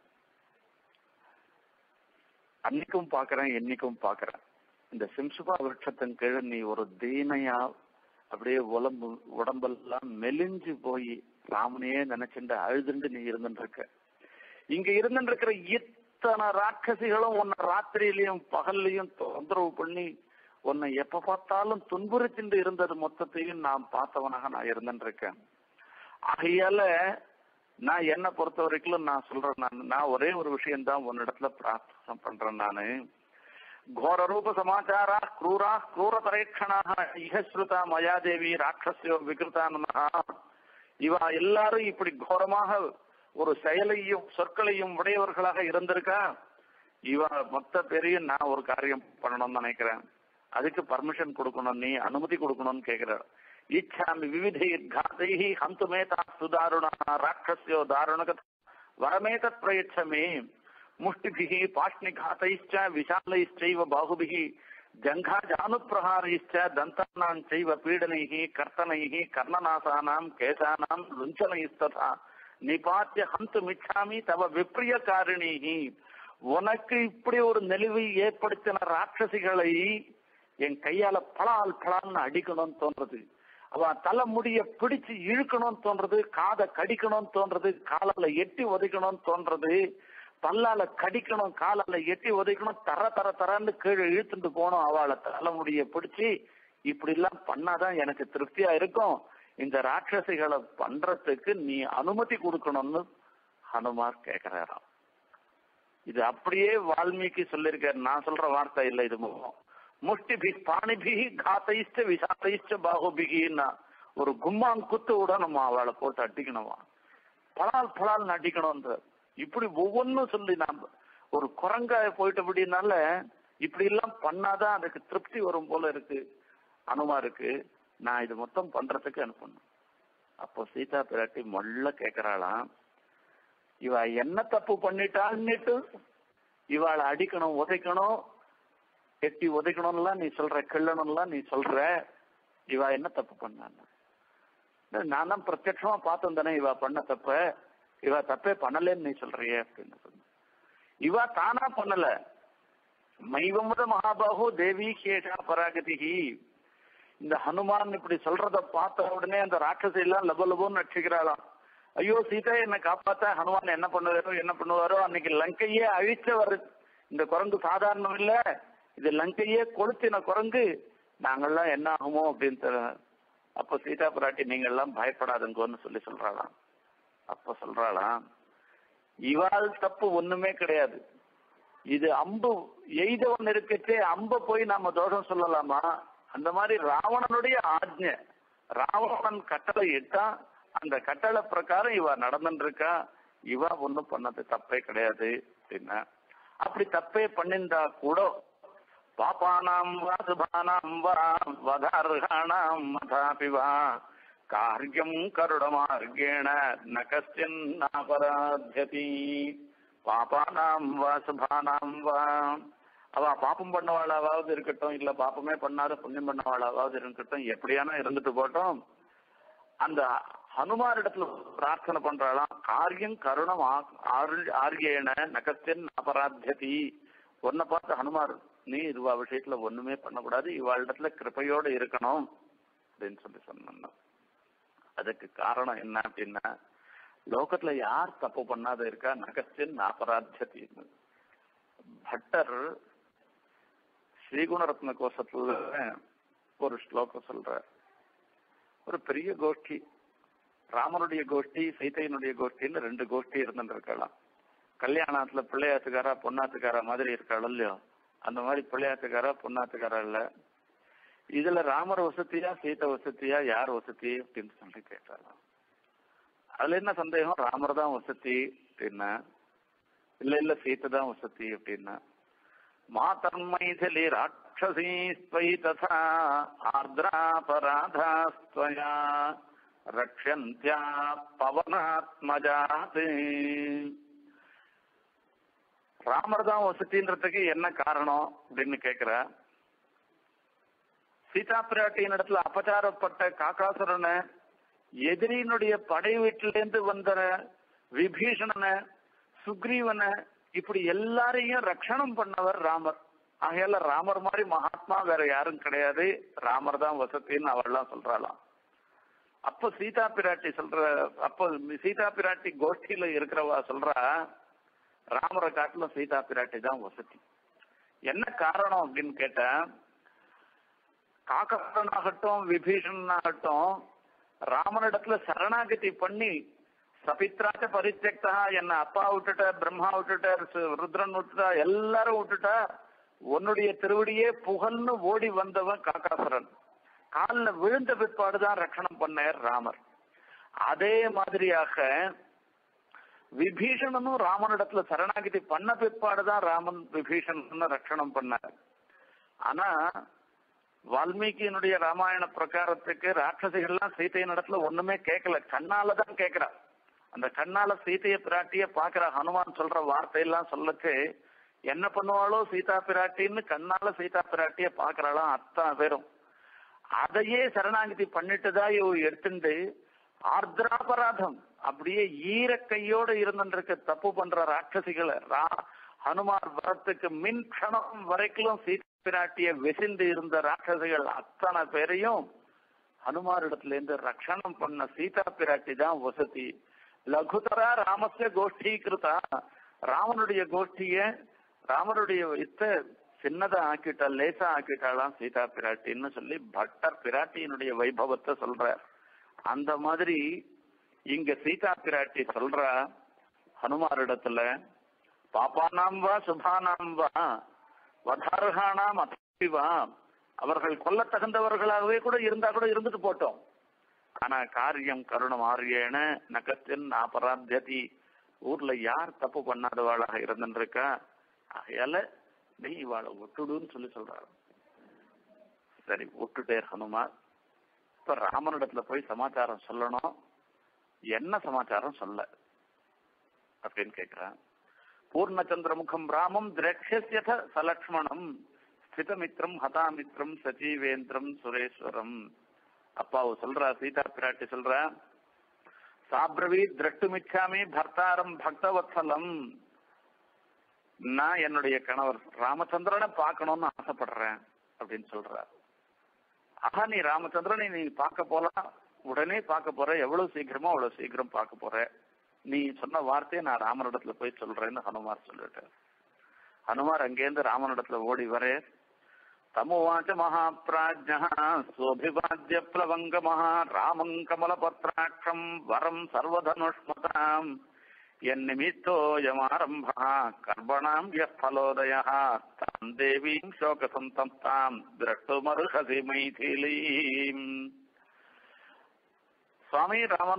அன்னைக்கும் பாக்குறேன் என்னைக்கும் பாக்குறேன், இந்த சிம்சுபா விருட்சத்தின் கீழே நீ ஒரு தீனையா அப்படியே உடம்பெல்லாம் மெலிஞ்சு போய் ராமனையே நினைச்சுட்டு அழுதுண்டு நீ இருந்துருக்க. இங்க இருந்துருக்கிற இத்தனை ராட்சசிகளும் உன்னை ராத்திரியிலையும் பகல்லையும் தொந்தரவு பண்ணி உன்னை எப்ப பார்த்தாலும் துன்புறுத்திட்டு இருந்தது மொத்தத்தையும் நான் பார்த்தவனாக நான் இருந்துருக்கேன். ஆகையால நான் என்ன பொறுத்த வரைக்கும் நான் சொல்றேன், நான் ஒரே ஒரு விஷயம்தான் உன்னிடத்துல பிரார்த்தனை பண்றேன். நானு கோர ரூப சமாச்சாரா க்ரூரா க்ரூரதரேக்ஷணாக இகஸ்ருதா மயாதேவி ராட்சசியோ விகிருதானமஹா. இவா எல்லாரும் இப்படி கோரமாக ஒரு செயலையும் சொற்களையும் உடையவர்களாக இருந்திருக்கா. இவ மொத்த பேரையும் நான் ஒரு காரியம் பண்ணணும்னு நினைக்கிறேன். அதுக்கு பர்மிஷன் கொடுக்கணும், நீ அனுமதி கொடுக்கணும்னு கேட்கிற. இச்சாமி விவிதைர்காதைஹி ஹந்துமேதா சுதாருணா ராட்சஸ்யோ தாருணக வரமேதத் பிரயச்சமே முஷ்டிபிஹி பாஷ்ணிகாதைச்ச விஷாலைச்சைவ பாகுபிஹி ஜங்காஜானுப்பிரஹாரைச்ச தந்தானாஞ்சைவ பீடனைஹி கர்த்தனைஹி கர்ணநாசானாம் கேசானாம் லுஞ்சனைஸ்ததா நிபாத்திய ஹந்து மிச்சாமி தவ விப்ரிய காரிணிஹி. உனக்கு இப்படி ஒரு நெளிவை ஏற்படுத்தின ராட்சசிகளை என் கையால பலான்னு அடிக்கணும்னு தோன்றது. அவ தலைமுடிய பிடிச்சு இழுக்கணும்னு தோன்றது, காதை கடிக்கணும்னு தோன்றது, காலால எட்டி உதைக்கணும்னு தோன்றது, பல்லால கடிக்கணும், காலால எட்டி உதைக்கணும், தரன்னு கீழே இழுத்துட்டு போகணும். அவளை தலைமுடிய பிடிச்சு இப்படி எல்லாம் பண்ணாதான் எனக்கு திருப்தியா இருக்கும். இந்த ராட்சசிகளை பண்றதுக்கு நீ அனுமதி கொடுக்கணும்னு ஹனுமார் கேக்குறாராம். இது அப்படியே வால்மீகி சொல்லியிருக்காரு, நான் சொல்ற வார்த்தை இல்லை. இது முஷ்டிபி பாணிபி காத்தைச்ச விசாத்தைச்ச பாகுபிகின்னா ஒரு கும்மாங்குத்து விட நம்ம அவளை போட்டு அடிக்கணுமா, பலால் அடிக்கணும்ன்ற. இப்படி ஒவ்வொன்னும் சொல்லி நாம ஒரு குரங்காய போயிட்டு அப்படின்னால இப்படி எல்லாம் பண்ணாதான் அதுக்கு திருப்தி வரும் போல இருக்கு அனுமாருக்கு. நான் இது மொத்தம் பண்றதுக்கு அனுப்பணும். அப்போ சீதா பிராட்டி மொள்ள கேக்குறாளாம், இவ என்ன தப்பு பண்ணிட்டான்னுட்டு இவாளை அடிக்கணும் உதைக்கணும், எட்டி உதைக்கணும்லாம் நீ சொல்ற, கிள்ளணும்லாம் நீ சொல்ற, இவா என்ன தப்பு பண்ணான்னு? நான் தான் பிரத்யட்சமா பார்த்தோம் தானே இவா பண்ண தப்ப, இவா தப்பே பண்ணலன்னு நீ சொல்றியே அப்படின்னு சொன்ன. இவா தானா பண்ணல. மைவமுத மகாபாகு தேவி கேஷா பராகதிகி. இந்த ஹனுமான் இப்படி சொல்றத பார்த்த உடனே அந்த ராட்சசி எல்லாம் லபோன்னு நடிச்சுக்கிறாளாம். ஐயோ சீதா என்னை காப்பாத்த ஹனுமான் என்ன பண்ணுவாரோ அன்னைக்கு லங்கையே அழிச்சவர். இந்த குரங்கு சாதாரணம் இல்ல, இது லங்கையே கொளுத்தின குரங்கு, நாங்கள்லாம் என்ன ஆகுமோ அப்படின்னு. அப்ப சீதா பிராட்டி நீங்க எல்லாம் பயப்படாதுங்கன்னு சொல்றாளாம். அப்ப சொல்றாளாம், இவாள் தப்பு ஒண்ணுமே கிடையாது. இது அம்பு எய்தவன் இருக்கச்சே அம்ப போய் நாம தோஷம் சொல்லலாமா? அந்த மாதிரி ராவணனுடைய ஆஜ்ஞை, ராவணன் கட்டளை இட்டா அந்த கட்டளை பிரகாரம் இவ நடந்துட்டு இருக்கா. இவ ஒண்ணும் பண்ணது தப்பே கிடையாது அப்படின்னா, அப்படி தப்பே பண்ணிருந்தா கூட பாபானாம் வா சுபானாம் வா வதார்ஹாணாம் மதாபி வா கார்யம் கருடமார்கேண ந கஷ்டின் நாபராத்யதி. பாபானாம் வா சுபானாம் வா, அவ பாப்பம் பண்ணவாளாவது இருக்கட்டும், இல்ல பாப்பமே பண்ணாத புண்ணியம் பண்ணவாளாவது இருக்கட்டும், எப்படியானா இருந்துட்டு போட்டோம். அந்த ஹனுமார் இடத்துல பிரார்த்தனை பண்றாளாம், காரியம் கருணம் ஆர்கேன நகஸ்தின் அபராத்தியதி. ஒன்ன பார்த்து ஹனுமார் நீ இவா விஷயத்துல ஒண்ணுமே பண்ணக்கூடாது, இவாளிடத்துல கிருபையோடு இருக்கணும் அப்படின்னு சொன்ன. அதுக்கு காரணம் என்ன அப்படின்னா, லோகத்துல யார் தப்பு பண்ணாத இருக்கா? நகஸ்தின் அபராத்தியதி. பட்டர் ஸ்ரீகுணரத்ன கோஷத்துல ஒரு ஸ்லோகம் சொல்ற. ஒரு பெரிய கோஷ்டி, ராமனுடைய கோஷ்டி சீதையினுடைய கோஷ்டின்னு 2 கோஷ்டி இருந்துட்டு இருக்கலாம். கல்யாணத்துல பிள்ளையாத்துக்காரா பொண்ணாத்துக்காரா மாதிரி இருக்காள் இல்லையோ, அந்த மாதிரி பிள்ளையாத்துக்காரா பொண்ணாத்துக்காரா இல்ல. இதுல ராமர் வசதியா சீதை வசதியா யார் வசதி அப்படின்னு சொல்லி கேட்டாராம். அதுல என்ன சந்தேகம்? ராமர் தான் வசதி அப்படின்னா, இல்ல சீதை தான் வசதி அப்படின்னா, மாதர்மைதிலி ராட்சசீ ஸ்வை ததா ஆர்திராபராதாஸ்த்வயா ரக்ஷந்த்யா பவனாத்மஜாத். ராமர் தான் வசதின்றதுக்கு என்ன காரணம் அப்படின்னு கேக்குற. சீதா பிராட்டியின் இடத்துல அபச்சாரப்பட்ட காக்காசுரனை, எதிரியினுடைய படை வீட்டிலேருந்து வந்த விபீஷணனை, சுக்ரீவனை, இப்படி எல்லாரையும் ரட்சணம் பண்ணவர் ராமர். ஆகையால ராமர் மாதிரி மகாத்மா வேற யாரும் கிடையாது, ராமர் தான் வசத்தின்னு அவர்லாம் சொல்றாளாம். அப்ப சீதா பிராட்டி சீதா பிராட்டி கோஷ்டியில இருக்கிறவா சொல்றா, ராமரை காட்டிலும் சீதா பிராட்டி தான் வசதி. என்ன காரணம் அப்படின்னு கேட்ட, காக்கனாகட்டும் விபீஷணனாகட்டும் ராமனிடத்துல சரணாகதி பண்ணி, சபித்ராச்ச பரித்யக்தா, என்ன அப்பா விட்டுட்ட, பிரம்மா விட்டுட்ட, ருத்ரன் விட்டுட்டா, எல்லாரும் விட்டுட்டா, உன்னுடைய திருவடியே புகழ்னு ஓடி வந்தவன் காக்காசுரன். காலில் விழுந்த பிற்பாடுதான் ரட்சணம் பண்ணார் ராமர். அதே மாதிரியாக விபீஷணனும் ராமனிடத்துல சரணாகதி பண்ண பிற்பாடுதான் ராமன் விபீஷணன் ரட்சணம் பண்ணார். ஆனா வால்மீகியினுடைய ராமாயண பிரகாரத்துக்கு ராட்சசிகள்லாம் சீதையின் இடத்துல ஒண்ணுமே கேட்கல, கண்ணாலதான் கேட்கிறா. அந்த கண்ணால சீதைய பிராட்டிய பாக்குற ஹனுமான் சொல்ற வார்த்தையெல்லாம் சொல்லச்சு என்ன பண்ணுவாளோ சீதா பிராட்டின்னு கண்ணால சீதா பிராட்டிய பாக்குறாளாம் அத்தனை பேரும். அதையே சரணாகதி பண்ணிட்டுதான் இவ எடுத்துட்டு ஆர்திராபராதம், அப்படியே ஈர கையோட இருந்துருக்க தப்பு பண்ற ராட்சசிகளை ஹனுமார் வரத்துக்கு மின் கணம் வரைக்கும் சீதா பிராட்டிய வெசிந்து இருந்த ராட்சசிகள் அத்தனை பேரையும் ஹனுமார் இடத்துல இருந்து ரட்சணம் பண்ண சீதா பிராட்டி தான் வசதி. லகுதரா ராமஸ்ய கோஷ்டி கிருதா, ராமனுடைய கோஷ்டிய ராமனுடைய சின்னதா ஆக்கிட்டா, லேசா ஆக்கிட்டாலாம் சீதா பிராட்டின்னு சொல்லி பட்டர் பிராட்டியினுடைய வைபவத்தை சொல்ற. அந்த மாதிரி இங்க சீதா பிராட்டி சொல்ற ஹனுமாரிடத்துல, பாப்பானாம் வா சுபானாம் வா வதார்ஹாணாம் அதாபிவா, அவர்கள் கொல்ல தகுந்தவர்களாகவே கூட இருந்தா கூட இருந்துட்டு போட்டோம், ஆனா காரியம் கருணம் ஆரியேன நகத்தின் அபராத்தியதி, ஊர்ல யார் தப்பு பண்ணாதவாளாக இருந்துருக்கா, ஆகையால நீ இவாளை விட்டுடுன்னு சொல்றாரு. சரி விட்டுட்டேர் ஹனுமார். இப்ப ராமனிடத்துல போய் சமாச்சாரம் சொல்லணும், என்ன சமாச்சாரம் சொல்ல அப்படின்னு கேக்குறான். பூர்ணச்சந்திரமுகம் ராமம் திரட்சியத சலக்ஷ்மணம் ஸ்திதமித்ரம் ஹதாமித்ரம் சஜீவேந்திரம் சுரேஸ்வரம். அப்பாவு சொல்றா, சீதா பிராட்டி சொல்றா, சாப்ரவி திரட்டுமிச்சாமி பர்த்தாரம் பக்தவத்சலம். நான் என்னுடைய கணவர் ராமச்சந்திரனை பார்க்கணும்னு ஆசைப்படுறேன் அப்படின்னு சொல்றார். ஆஹா, நீ ராமச்சந்திரனை நீ பார்க்க போலாம், உடனே பார்க்க போற, எவ்வளவு சீக்கிரமோ அவ்வளவு சீக்கிரம் பார்க்க போற. நீ சொன்ன வார்த்தையை நான் ராமனிடத்துல போய் சொல்றேன்னு ஹனுமார் சொல்லிட்டார். ஹனுமார் அங்கேருந்து ராமனிடத்துல ஓடி வர, தமுவாச்ச மகாபிராஜ்ஞ சோபிவாத்ய பிளவங்கமஹ ராமம் கமலபத்ராட்சம் வரம் சர்வதனுஷ்மதாம் என்னிமித்தோயமாரம்பः கர்மணாம் யஃபலோதயः தாம் தேவீம் சோகசந்தப்தாம் திரஷ்டுமர்ஹசி மைதிலீம். சுவாமி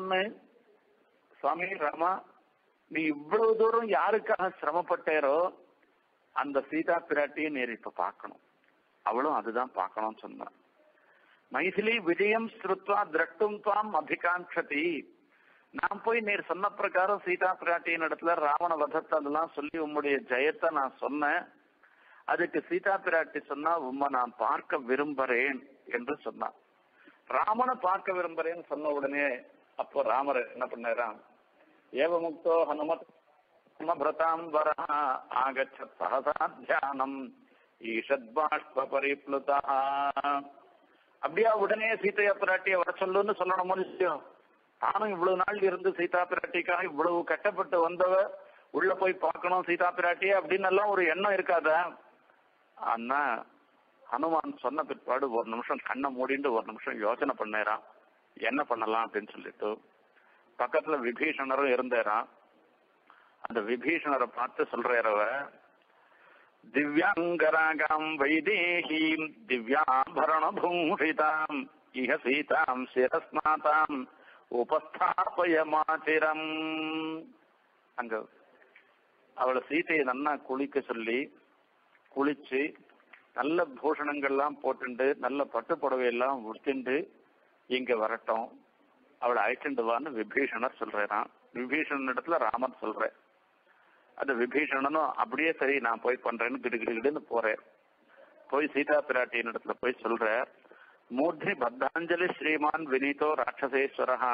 ராமா, நீ இவ்வளவு தூரம் யாருக்காக சிரமப்பட்டேரோ அந்த சீதா பிராட்டியை நேர் இப்ப பார்க்கணும், அவளும் அதுதான் பார்க்கணும்னு சொன்னான். மைதிலி விஜயம் ஸ்ருத்வா திரஷ்டும் துவாம் அபிகாங்ஷதி. நான் போய் நேர் சொன்ன பிரகாரம் சீதா பிராட்டியின் இடத்துல ராவண வதத்தை அதெல்லாம் சொல்லி உம்முடைய ஜெயத்தை நான் சொன்னேன். அதுக்கு சீதா பிராட்டி சொன்னா, உம்மை நான் பார்க்க விரும்புறேன் என்று சொன்னான். ராமனை பார்க்க விரும்புறேன்னு சொன்ன உடனே அப்போ ராமர் என்ன பண்ணாராம், ஏவமுக்தோ ஹனுமத் பிரதாம்பர ஆகச்சத் சஹசா தியானம் ஈஷத் பாஷ்ப பரிப்ளுதா. அப்படியா உடனே சீதையா பிராட்டியை வர சொல்லுன்னு சொல்லணும் விஷயம். நானும் இவ்வளவு நாள் இருந்து சீதா பிராட்டிக்காக இவ்வளவு கஷ்டப்பட்டு வந்தவ உள்ள போய் பார்க்கணும் சீதா பிராட்டிய அப்படின்னு எல்லாம் ஒரு எண்ணம் இருக்காத. ஆனா ஹனுமான் சொன்ன பிற்பாடு ஒரு நிமிஷம் கண்ணை மூடிட்டு ஒரு நிமிஷம் யோசனை பண்ணேரான், என்ன பண்ணலாம் அப்படின்னு சொல்லிட்டு. பக்கத்துல விபீஷணரும் இருந்தாராம். அந்த விபீஷணரை பார்த்து சொல்றவ, திவ்யாங்கராகாம் வைதேகீம் திவ்யாபரண பூஷிதாம் இஹ சீதாம் சிரஸ்நாதாம் உபஸ்தாபயமாதிரம். அங்க அவளை சீதையை நல்லா குளிக்க சொல்லி குளிச்சு நல்ல பூஷணங்கள்லாம் போட்டுண்டு நல்ல பட்டு புடவையெல்லாம் உடுத்திண்டு இங்க வரட்டும், அவளை அழைச்சிட்டு வான்னு விபீஷணர் சொல்றான். விபீஷணன் இடத்துல ராமன் சொல்ற. அந்த விபீஷணனும் அப்படியே சரி நான் போய் பண்றேன்னு கிடுகிடுன்னு போறேன். போய் சீதா பிராட்டியின் இடத்துல போய் சொல்ற, மூர்த்தி பத்தாஞ்சலி ஸ்ரீமான் வினீதோ ராட்சசேஸ்வரஹா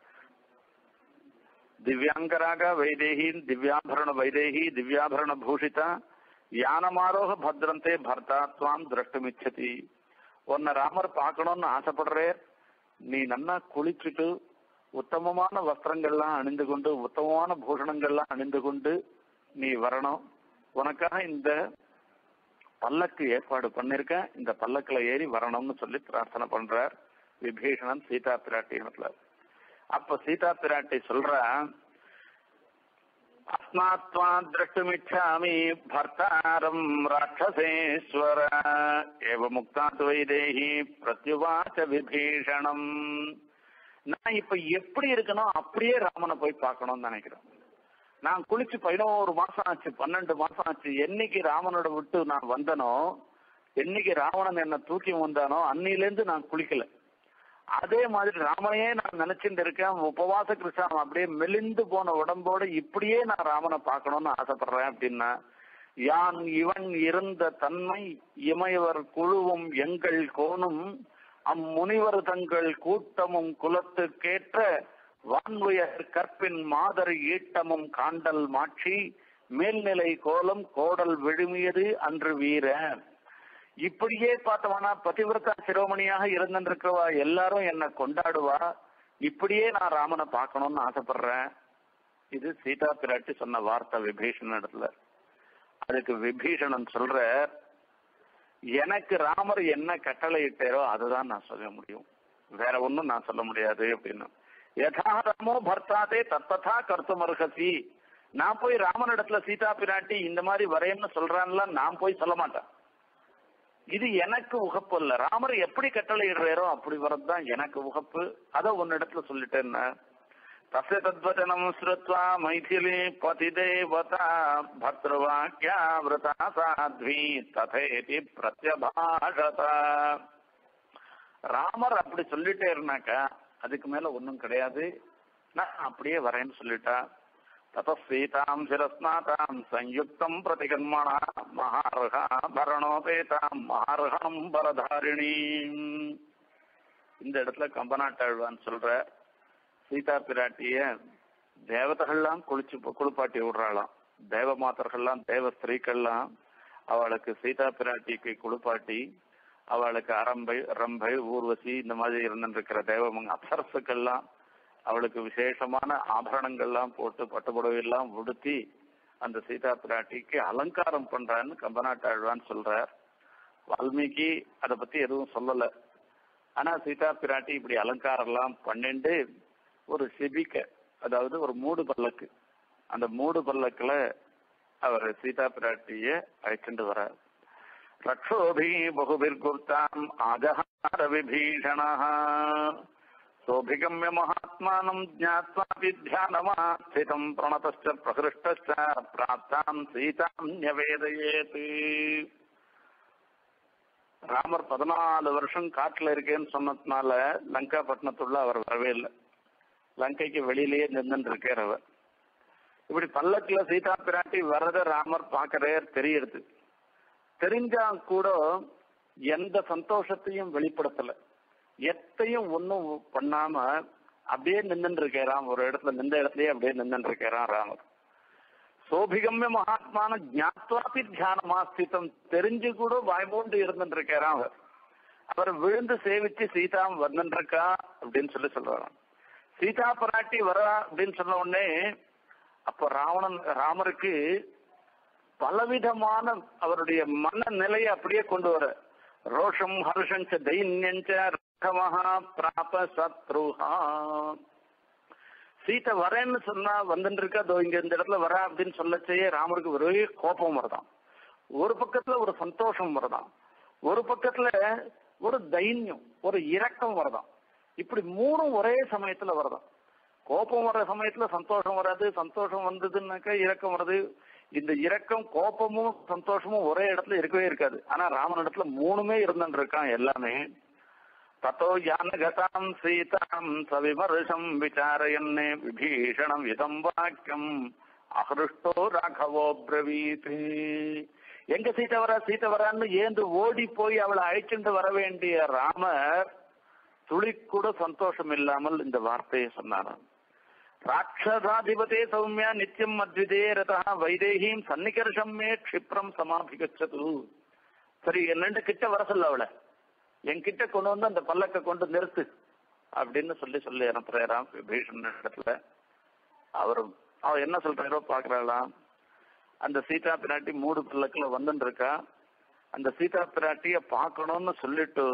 திவ்யாங்கராக வைதேகி திவ்யாபரண வைதேகி திவ்யாபரண பூஷிதா யானமாரோக பத்ரந்தே பர்த்தா துவாம் திரஷ்டுமிச்சதி. உன்னை ராமர் பார்க்கணும்னு ஆசைப்படுறே, நீ நல்லா குளிச்சுட்டு உத்தமமான வஸ்திரங்கள்லாம் அணிந்து கொண்டு உத்தமமான பூஷணங்கள்லாம் அணிந்து கொண்டு நீ வரணும். உனக்காக இந்த பல்லக்கு ஏற்பாடு பண்ணிருக்க, இந்த பல்லக்குல ஏறி வரணும்னு சொல்லி பிரார்த்தனை பண்றார் விபீஷணன் சீதா பிராட்டி இடத்துல. அப்ப சீதா பிராட்டி சொல்ற, அஸ்மாத்வா திரஷ்டுமிச்சாமி பர்த்தாரம் ராட்சசேஸ்வர ஏவ முக்தாத் வைதேகி பிரத்யுவாச்ச விபீஷணம். நான் இப்ப எப்படி இருக்கணும் அப்படியே ராமனை போய் பார்க்கணும்னு நினைக்கிறேன். நான் குளிச்சு 11 மாசம் ஆச்சு, 12 மாசம் ஆச்சு. என்னைக்கு ராவணோட விட்டு நான் வந்தனோ, என்னைக்கு ராவணன் என்ன தூக்கி வந்தானோ அன்னிலேருந்து நான் குளிக்கல. அதே மாதிரி ராமனையே நான் நினைச்சுட்டு இருக்கேன். உபவாச கிருஷ்ணன் அப்படியே மெலிந்து போன உடம்போடு இப்படியே நான் ராமனை பார்க்கணும்னு ஆசைப்படுறேன் அப்படின்னா, யான் இவன் இருந்த தன்மை இமையவர் குழுவும் எங்கள் கோணும் அம்முனிவர் தங்கள் கூட்டமும் குலத்துக்கேற்ற வான்வுயர் கற்பின் மாதர் ஈட்டமும் காண்டல் மாட்சி மேல்நிலை கோலம் கோடல் விழுமியது அன்று வீர. இப்படியே பார்த்தவனா பதிவிரதா சிரோமணியாக இருந்திருக்கிறவா எல்லாரும் என்ன கொண்டாடுவா. இப்படியே நான் ராமனை பார்க்கணும்னு ஆசைப்படுறேன். இது சீதா பிராட்டி சொன்ன வார்த்தை விபீஷணன் இடத்துல. அதுக்கு விபீஷணன் சொல்ற, எனக்கு ராமர் என்ன கட்டளை இட்டாரோ அதுதான் நான் சொல்ல முடியும், வேற ஒன்னும் நான் சொல்ல முடியாது அப்படின்னு. யதா ராமோ பர்த்தாதே தத்ததா கர்த்துமர்ஹசி. நான் போய் ராமன் இடத்துல சீதா பிராட்டி இந்த மாதிரி வரேன்னு சொல்றான்ல நான் போய் சொல்ல மாட்டேன். இது எனக்கு உகப்பு இல்ல. ராமர் எப்படி கட்டளை இடுறாரோ அப்படி வரதுதான் எனக்கு உகப்பு. அத உன்னிடத்துல சொல்லிட்டேன். தஸ்ய தத்வச்சனம் ஸ்ருத்வா மைதிலி பதிதேவதா பத்ரவாக்யா விரதா சாத்வி ததேதி பிரத்யபாஷத. ராமர் அப்படி சொல்லிட்டே இருந்தாக்கா அதுக்கு மேல ஒன்னும் கிடையாது, நான் அப்படியே வரேன்னு சொல்லிட்டா. ततः सीतां शिरस्नातां संयुक्तं प्रतिकर्मणा महार्हाभरणोपेतां महार्हणं बरधारिणीம். இந்த இடத்துல கம்பநாட்டாழ்வான் சொல்ற சீதா பிராட்டிய தேவதைகள்லாம் குளிப்பாட்டி விடுறாளாம். தேவ மாதர்கள்லாம் தேவ ஸ்திரீக்கள்லாம் அவளுக்கு சீதா பிராட்டிக்கு குளிப்பாட்டி அவளுக்கு அரம்பை ரம்பை ஊர்வசி இந்த மாதிரி இருந்துருக்கிற தேவமங்க அப்சரசுக்கள்லாம் அவளுக்கு விசேஷமான ஆபரணங்கள்லாம் போட்டு பட்டுப்புடவையெல்லாம் உடுத்தி அந்த சீதா பிராட்டிக்கு அலங்காரம் பண்றான்னு கம்பநாட்டாழ்வான் சொல்றார். வால்மீகி அதை பத்தி எதுவும் சொல்லல. ஆனா சீதா பிராட்டி இப்படி அலங்காரம் எல்லாம் பண்ணிட்டு ஒரு சிபிக்க, அதாவது ஒரு மூடு பல்லக்கு, அந்த மூடு பல்லக்குல அவர் சீதா பிராட்டிய அழைச்சிட்டு வர்றார். ரக்ஷோபி பகுபிர்குர்தாம் ஆஜஹார விபீஷணா சோபிகம்ய மகாத்மானம் ஜ்ஞாத்வாபி தியானமாஸ்திதம் பிரணதஸ்ச பிரகிருஷ்டஸ்ச பிராப்தாம் சீதாம் ஞவேதயேத். ராமர் 14 வருஷம் காட்டுல இருக்கேன்னு சொன்னதுனால லங்கா பட்டணத்துள்ள அவர் வரவே இல்லை. லங்கைக்கு வெளியிலேயே நின்று இருக்கார் அவர். இப்படி பல்லக்குல சீதா பிராட்டி வரத ராமர் பாக்குறே தெரியுது. தெரிஞ்சா கூட எந்த சந்தோஷத்தையும் வெளிப்படுத்தல, எத்தையும் ஒன்னும் பண்ணாம அப்படியே நின்று இருக்காராம். ஒரு இடத்துல நின்ற இடத்துலயே அப்படியே நின்று இருக்காராம் ராமர். சோபிகம்ய மகாத்மான ஜாத்வாபி தியானமாஸ்திதம், தெரிஞ்சு கூட வாய்மூண்டு இருந்துட்டு இருக்காராம் அவர். அவர் விழுந்து சேவிச்சு சீதா வந்துருக்கா அப்படின்னு சொல்றாராம். சீதா பிராட்டி வரா அப்படின்னு சொன்ன உடனே அப்ப ராமருக்கு பலவிதமான அவருடைய மனநிலையை அப்படியே கொண்டு வர, ரோஷம் ஹர்ஷஞ்ச தைன்யஞ்ச ரகமஹா பிராப சத்ருஹா. சீதை வரேன்னு சொன்னா வந்துட்டு இருக்கா, அதோ இங்க இந்த இடத்துல வர அப்படின்னு சொல்லச்சேயே ராமருக்கு ஒரே கோபம் வருதான். ஒரு பக்கத்துல ஒரு சந்தோஷம் வருதான், ஒரு பக்கத்துல ஒரு தைன்யம், ஒரு இரக்கம் வருதான். இப்படி மூணும் ஒரே சமயத்துல வருதான். கோபம் வர்ற சமயத்துல சந்தோஷம் வராது, சந்தோஷம் வந்ததுன்னாக்கா இரக்கம் வருது. இந்த இரக்கம் கோபமும் சந்தோஷமும் ஒரே இடத்துல இருக்கவே இருக்காது. ஆனா ராமன் இடத்துல மூணுமே இருந்துட்டு இருக்கான் எல்லாமே. தத்தோ யானகதாம் சீதாம் சவிமர்ஷம் விசாரயன்னே விபீஷணம் இதம் வாக்கியம் அஹருஷ்டோ ராகவோ பிரவீத். எங்க சீதை வரான்னு ஏந்து ஓடி போய் அவளை அழைச்சிட்டு வர வேண்டிய ராமர் துளி கூட சந்தோஷம் இல்லாமல் இந்த வார்த்தையை சொன்னாராம். ராட்சசாதிபதே சௌமியா நித்தியம் அத்விதே ரதா வைதேகிம் சன்னிகர்ஷம் மே க்ஷிப்ரம் சமாபிகச்சது. சரி, என்னண்டு கிட்ட வர சொல்ல, அவளை என்கிட்ட கொண்டு வந்து அந்த பல்லக்க கொண்டு நிறுத்து அப்படின்னு சொல்லி அனுப்புறாராம் விபீஷண இடத்துல. அவர் என்ன சொல்றாரோ பாக்குறாளாம். அந்த சீதா பிராட்டி மூடு பல்லக்குல வந்துட்டு இருக்கா. அந்த சீதா பிராட்டிய பாக்கணும்னு சொல்லிட்டு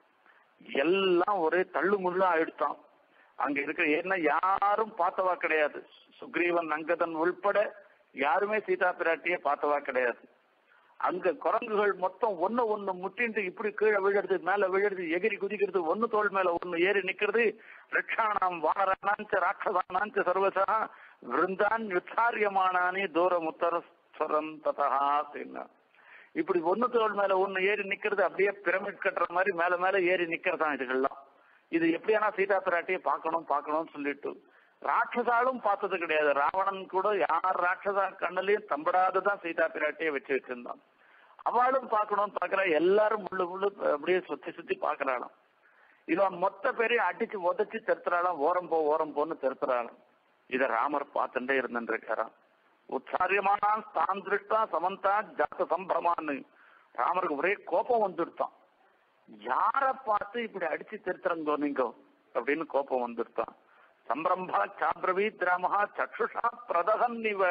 எல்லாம் ஒரே தள்ளு முள்ளா ஆயிடுத்தான். அங்க இருக்கிற ஏன்னா யாரும் பார்த்தவா கிடையாது. சுக்ரீவன் அங்கதன் உள்பட யாருமே சீதா பிராட்டிய பார்த்தவா கிடையாது. அங்க குரங்குகள் மொத்தம் ஒண்ணு முட்டின்ட்டு இப்படி கீழே விழுறது, மேல விழுறது, எகிரி குதிக்கிறது, ஒண்ணு தோல் மேல ஒண்ணு ஏறி நிக்கிறது. ரிக்ஷானாம் வானரானாஞ்ச ராட்சதானாஞ்ச சர்வசா விருந்தான் விசாரியமானானி தூரம் உத்தரஸ்வரம் ததா அப்படின்னா இப்படி ஒண்ணு தோல் மேல ஒண்ணு ஏறி நிக்கிறது, அப்படியே பிரமிட் கட்டுற மாதிரி மேல மேல ஏறி நிக்கிறதா இதுகள்லாம். இது எப்படியானா சீதா பிராட்டியை பார்க்கணும்னு சொல்லிட்டு ராட்சசாலும் பார்த்தது கிடையாது. ராவணன் கூட யார் ராட்சசா கண்ணிலையும் தம்படாததான் சீதா பிராட்டியை வச்சிருந்தான். அவளும் பார்க்கணும்னு பாக்குறா. எல்லாரும் முள்ளு அப்படியே சுத்தி பாக்குறாளாம். இவன் மொத்த பேரையும் அடிச்சு உதச்சு தெருத்துறாளாம். ஓரம் போன்னு தெருத்துறாளாம். இத ராமர் பார்த்துட்டே இருந்துருக்காராம். உற்சாரியமானான் தான் திருஷ்டா சமந்தா ஜாத்த சம்பிரமான்னு ராமருக்கு ஒரே கோபம் வந்துடுத்தான். யார பார்த்து இப்படி அடிச்சு திருத்துறங்கோ நீங்க அப்படின்னு கோபம் வந்துடுத்தான். சம்பிரம்பா சாப்ரவீத் ராமஹா சக்ஷுஷா பிரதகன் இவ.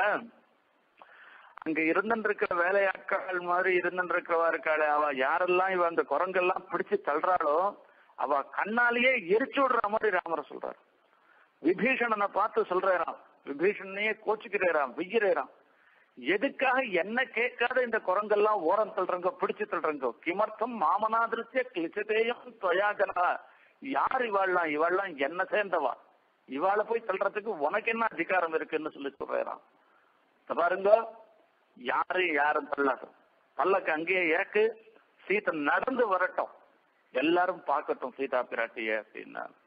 அங்க இருந்துருக்கிற வேலையாட்கள் மாதிரி இருந்துருக்கிறவா இருக்காளே, அவ யாரெல்லாம் இவ அந்த குரங்கெல்லாம் பிடிச்சு தள்ளுறாளோ அவ கண்ணாலேயே எரிச்சு விடுற மாதிரி ராமர் சொல்றாரு. விபீஷணனை பார்த்து சொல்றாராம். விபீஷணையே கோச்சுக்கிறாராம், வெய்யறாராம். எதுக்காக என்ன கேட்காத இந்த குரங்கெல்லாம் ஓரம் தள்ளுறங்கோ, பிடிச்சு தள்ளுறங்கோ. கிமர்த்தம் மாமனாதிருத்திய கிளிச்சதேயம் தொயாஜனா. யார் இவாள்லாம் என்ன சேர்ந்தவா, இவாளை போய் தள்ளுறதுக்கு உனக்கு என்ன அதிகாரம் இருக்குன்னு சொல்லி சொல்றாராம். பாருங்க, யாரும் தள்ளாது. பல்லக்கு அங்கேயே ஏக்கு, சீதை நடந்து வரட்டும், எல்லாரும் பார்க்கட்டும் சீதா பிராட்டிய அப்படின்னா.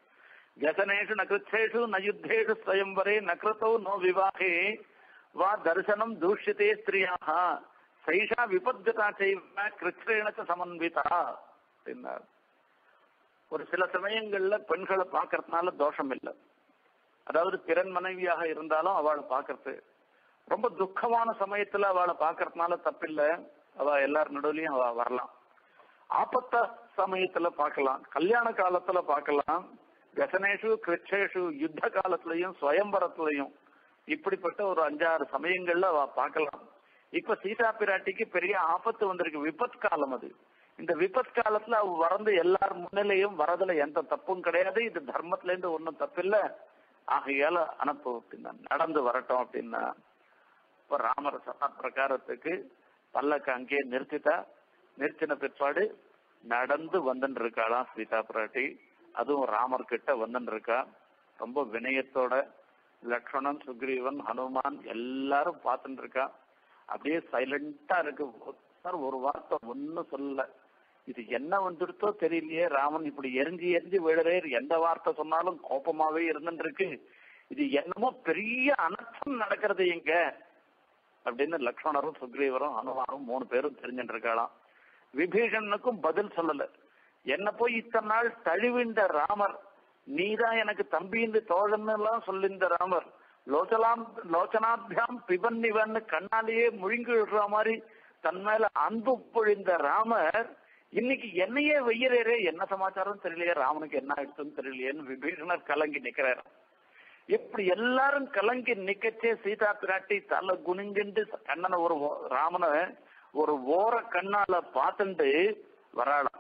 व्यसनेषु न कृच्छेषु न युद्धेषु स्वयंवरे न कृतौ नो विवाहे वा दर्शனம் दूष्यते ஸ்திரியாக சைஷா விபத்கதா செய்வ கிருஷ்ணேன சமன்விதா அப்படின்னார். ஒரு சில சமயங்கள்ல பெண்களை பார்க்கறதுனால தோஷம் இல்லை. அதாவது பிறன் மனைவியாக இருந்தாலும் அவளை பார்க்கறது ரொம்ப துக்கமான சமயத்துல அவளை பார்க்கறதுனால தப்பில்லை. அவ எல்லார் நடுவுலையும் அவ வரலாம். ஆபத்த சமயத்துல பார்க்கலாம், கல்யாண காலத்துல பார்க்கலாம், व्यसनेषु கிருச்சேஷு யுத்த காலத்திலையும் சுயம்பரத்திலையும் இப்படிப்பட்ட ஒரு 5-6 சமயங்கள்ல அவ பார்க்கலாம். இப்ப சீதா பிராட்டிக்கு பெரிய ஆபத்து வந்திருக்கு, விபத் காலம் அது. இந்த விபத் காலத்துல அவ வரந்து எல்லார் முன்னிலையும் வரதுல எந்த தப்பும் கிடையாது, இது தர்மத்துல இருந்து ஒன்னும் தப்பில்ல, ஆகையால அனுப்பு அப்படின்னா நடந்து வரட்டும் அப்படின்னா. இப்ப ராமர் சட்ட பிரகாரத்துக்கு பல்லக்கு அங்கேயே நிறுத்திட்டா. நிறுத்தின பிற்பாடு நடந்து வந்துட்டு இருக்காளாம் சீதா பிராட்டி. அதுவும் ராமர் கிட்ட வந்துட்டு இருக்கா ரொம்ப வினயத்தோட. லக்ஷ்மணன், சுக்ரீவன், ஹனுமான் எல்லாரும் பார்த்துட்டு இருக்கா. அப்படியே சைலண்டா இருக்கு. சார் ஒரு வார்த்தை ஒன்னும் சொல்லல. இது என்ன வந்துடுத்தோ தெரியலையே, ராமன் இப்படி எரிஞ்சு எரிஞ்சு விழுறே, எந்த வார்த்தை சொன்னாலும் கோபமாவே இருந்துட்டு இருக்கு, இது என்னமோ பெரிய அனர்த்தம் நடக்கிறது இங்க அப்படின்னு லக்ஷ்மணரும் சுக்ரீவரும் ஹனுமானும் 3 பேரும் தெரிஞ்சுட்டு இருக்காளாம். விபீஷனுக்கும் பதில் சொல்லல. என்ன போய் இத்தனை நாள் தழுவின்ற ராமர், நீதான் எனக்கு தம்பின்னு தோழன்னு எல்லாம் சொல்லிந்த ராமர், லோச்சனாபியாம் பிபன்னிவன்னு கண்ணாலேயே முழுங்கி விடுற மாதிரி தன் மேல அன்பு பொழிந்த ராமர் இன்னைக்கு என்னையே வெய்யறே, என்ன சமாச்சாரம் தெரியலையே, ராமனுக்கு என்ன ஆயிடுச்சுன்னு தெரியலையேன்னு விபீஷணர் கலங்கி நிக்கிறார். இப்படி எல்லாரும் கலங்கி நிக்கச்சே சீதா பிராட்டி தலை குனிஞ்சுண்டு கண்ணனை ராமனை ஒரு ஓர கண்ணால பார்த்துட்டு வராளாம்.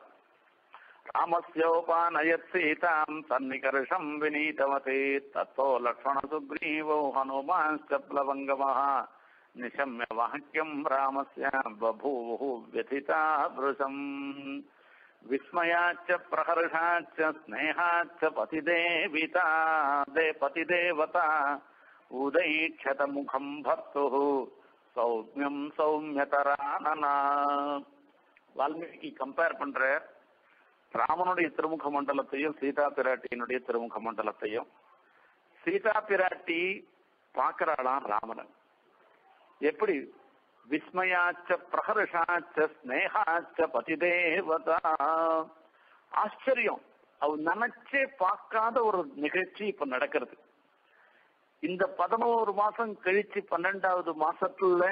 ராமஸ்யோபானயத் சீதாம் சன்னிகர்ஷம் வினீதவதே தத்தோ லக்ஷ்மண சுக்ரீவோ ஹனுமான்ஸ்ச ப்ளவங்கமஹ நிஷம்ய வாக்கியம் ராமஸ்ய பபூவு व्यथिता भृशम् विस्मयाच्च प्रहर्षाच्च स्नेहाच्च पतिदेवता उदैक्षत मुखं भर्तुः सौम्यं सौम्यतरानना. வால்மீகி கம்பேர் பண்ற ராமனுடைய திருமுக மண்டலத்தையும் சீதா பிராட்டியினுடைய திருமுக மண்டலத்தையும். சீதா பிராட்டி பாக்குறாளாம் ராமனன். எப்படி? விஸ்மயாச்ச பிரஹர்ஷாச்ச ஸ்னேகாச்ச பதிதேவதா. ஆச்சரியம், அவ நினைச்சே பார்க்காத ஒரு நிகழ்ச்சி இப்ப நடக்கிறது. இந்த 11 மாசம் கழிச்சு 12வது மாசத்துல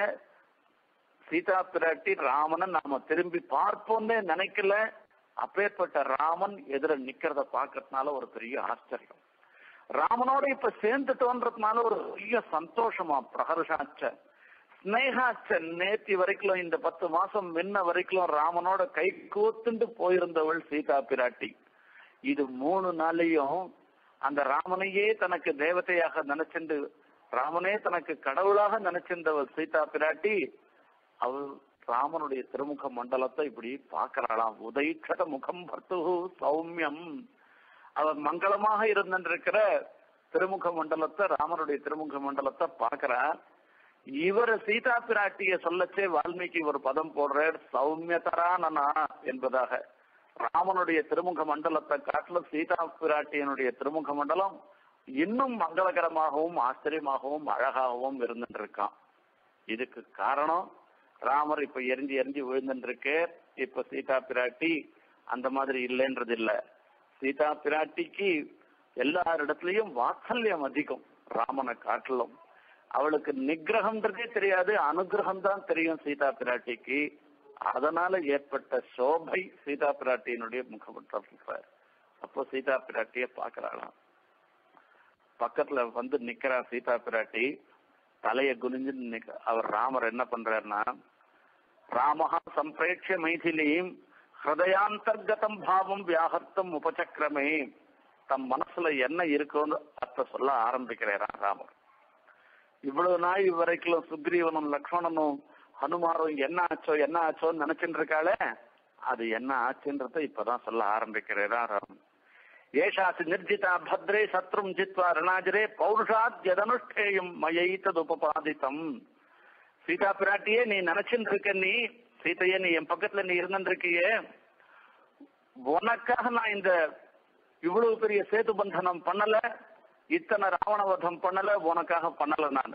சீதா பிராட்டி ராமனை நாம திரும்பி பார்ப்போம்னே நினைக்கல. அப்பேற்பட்ட ராமன் எதிர நிக்கிறத பாக்கிறதுனால ஒரு பெரிய ஆச்சரியம். ராமனோட இப்ப சேர்ந்துட்டோன்றதுனால ஒரு பெரிய சந்தோஷமா. பிரஹர்ஷாச்ச ஸ்னேகாச்ச, நேத்தி வரைக்கும் இந்த 10 மாசம் முன்ன வரைக்கும் ராமனோட கை கூத்துண்டு போயிருந்தவள் சீதா பிராட்டி. இது 3 நாளையும் அந்த ராமனையே தனக்கு தேவதையாக நினைச்சிருந்து, ராமனே தனக்கு கடவுளாக நினைச்சிருந்தவள் சீதா பிராட்டி அவள் ராமனுடைய திருமுக மண்டலத்தை இப்படி பாக்கிறாளாம். உதைக்கத முகம் பர்த்து சௌமியம். அவர் மங்களமாக இருந்திருக்கிற திருமுக மண்டலத்தை, ராமனுடைய திருமுக மண்டலத்தை பாக்குறா. இவர் சீதா பிராட்டிய சொல்லச்சே வால்மீகி ஒரு பதம் போடுறார், சௌமியதரானனா என்பதாக. ராமனுடைய திருமுக மண்டலத்தை காட்டிலும் சீதா பிராட்டியனுடைய திருமுக மண்டலம் இன்னும் மங்களகரமாகவும் ஆச்சரியமாகவும் அழகாகவும் இருந்துட்டு இருக்கான். இதுக்கு காரணம் ராமர் இப்ப எரிஞ்சு எரிஞ்சு விழுந்துட்டு இருக்கு. இப்ப சீதா பிராட்டி அந்த மாதிரி இல்லைன்றது இல்ல. சீதா பிராட்டிக்கு எல்லாரிடத்துலயும் வாத்சல்யம் அதிகம் ராமனை காட்டிலும். அவளுக்கு நிகிரகம்ன்றதே தெரியாது, அனுகிரகம் தான் தெரியும் சீதா பிராட்டிக்கு. அதனால ஏற்பட்ட சோபை சீதா பிராட்டியினுடைய முகமண்டல. அப்போ சீதா பிராட்டிய பாக்குறாளாம். பக்கத்துல வந்து நிக்கிறா சீதா பிராட்டி, தலைய குனிஞ்சு அவர் ராமர் என்ன பண்றாருன்னா, ராமஹா சம்பிரேட்சிய மைதிலியும் ஹிருதயாந்தர்கதம் பாவம் வியாகர்த்தம் உபசக்கிரமே. தம் மனசுல என்ன இருக்குன்னு அர்த்த சொல்ல ஆரம்பிக்கிறாரா ராமர். இவ்வளவு நாள் வரைக்கும் சுக்ரீவனும் லக்ஷ்மணனும் ஹனுமாரும் என்ன ஆச்சோன்னு நினைச்சுட்டு இருக்காளே, அது என்ன ஆச்சுன்றத இப்பதான் சொல்ல ஆரம்பிக்கிறா ராமன். ஏஷாசி நிர்ஜிதா பத்ரே சத்ரும் ஜித்வா ரணாஜரே பௌருஷாத் யதனுஷ்டேயம் மயைத்தது உபபாதித்தம். சீதா பிராட்டியே நீ நினைச்சுட்டு இருக்க, நீ சீதையே நீ என் பக்கத்துல நீ இருந்துருக்கியே, உனக்காக நான் இந்த இவ்வளவு பெரிய சேது பந்தனம் பண்ணல, இத்தனை ராவணவதம் பண்ணல, உனக்காக பண்ணல நான்.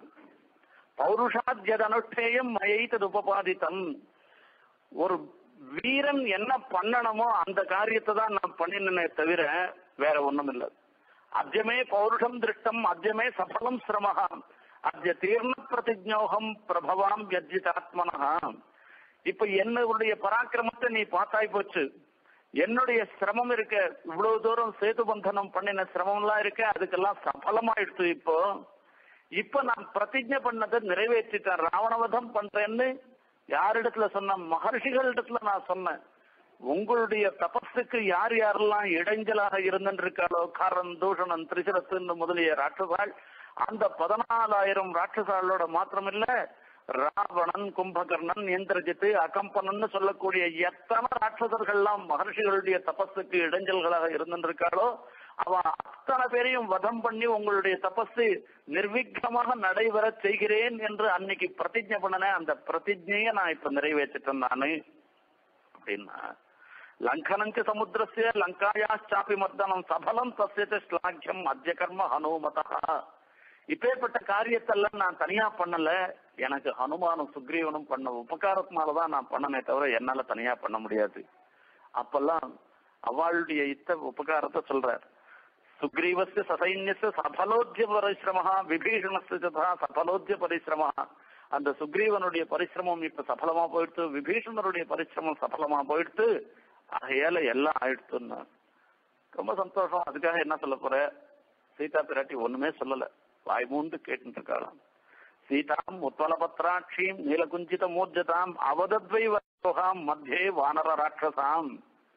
பௌருஷாத்யதனுஷ்டேயம் மயைத்தது உபபாதித்தம். ஒரு வீரன் என்ன பண்ணணுமோ அந்த காரியத்தை தான் நான் பண்ணினே தவிர வேற ஒண்ணும் இல்லை. அத்தியமே பௌருஷம் திருஷ்டம், அத்தியமே சபலம் சிரமஹா, அத்திய தீர்ண பிரதிஜோகம் பிரபவாம் யஜ்ஜிதாத்மனஹா. இப்ப என்னுடைய பராக்கிரமத்தை நீ பார்த்தாய் போச்சு, என்னுடைய சிரமம் இருக்க, இவ்வளவு தூரம் சேது பந்தனம் பண்ணின சிரமம் எல்லாம் இருக்க, அதுக்கெல்லாம் சபலமாயிடுச்சு. இப்ப நான் பிரதிஜை பண்ணதை நிறைவேற்றிட்டேன், ராவணவதம் பண்றேன்னு. யாரிடத்துல சொன்ன? மகர்ஷிகளிடத்துல நான் சொன்னேன். உங்களுடைய தபஸுக்கு யார் யாரெல்லாம் இடைஞ்சலாக இருந்திருக்காளோ, காரன், தூஷணன், திரிசரத்து முதலிய ராட்சசாள், அந்த 14,000 ராட்சசாளோட மாத்திரமில்ல, ராவணன், கும்பகர்ணன், இந்திரஜித்து, அகம்பனன்னு சொல்லக்கூடிய எத்தனை ராட்சசர்கள்லாம் மகர்ஷிகளுடைய தபஸுக்கு இடைஞ்சல்களாக இருந்திருக்காளோ அவன் அத்தனை பேரையும் வதம் பண்ணி உங்களுடைய தபஸு நிர்விக்னமாக நடைபெற செய்கிறேன் என்று அன்னைக்கு பிரதிஜை பண்ணன. அந்த பிரதிஜையை நான் இப்ப நிறைவேற்றிட்டேன் நானு அப்படின்னா. லங்கனஞ்ச சமுத்திரஸ்ய லங்காயாச்சாபி மர்தனம் சபலம் தஸ்ய ஸ்லாக்கியம் அத்ய கர்ம ஹனுமதா. இப்பேற்பட்ட காரியத்தெல்லாம் நான் தனியா பண்ணல, எனக்கு ஹனுமானும் சுக்ரீவனும் பண்ண உபகாரத்தினாலதான் நான் பண்ணனே தவிர என்னால தனியா பண்ண முடியாது. அப்பெல்லாம் அவளுடைய உபகாரத்தை சொல்றார். சுக்ரீவஸ்ய சசைன்யஸ்ய சபலோத்திய பரிசிரமஹா விபீஷணஸ்ய சபலோத்திய பரிசிரமஹா. அந்த சுக்ரீவனுடைய பரிசிரமம் இப்ப சபலமா போயிடுத்து, விபீஷணனுடைய பரிசிரமம் சபலமா போயிடுத்து. ஆகையால எல்லாம் ஆயிடுத்துன்னு ரொம்ப சந்தோஷம். அதுக்காக என்ன சொல்ல போற? சீதா பிராட்டி ஒண்ணுமே சொல்லல, வாய் மூண்டு கேட்டு இருக்காளாம். சீதாம் உத்வலபத்ராட்சீம் நீலகுஞ்சித மூர்ஜதாம் அவதத்வைவகாம் மத்தியே வானர ராட்சசாம்.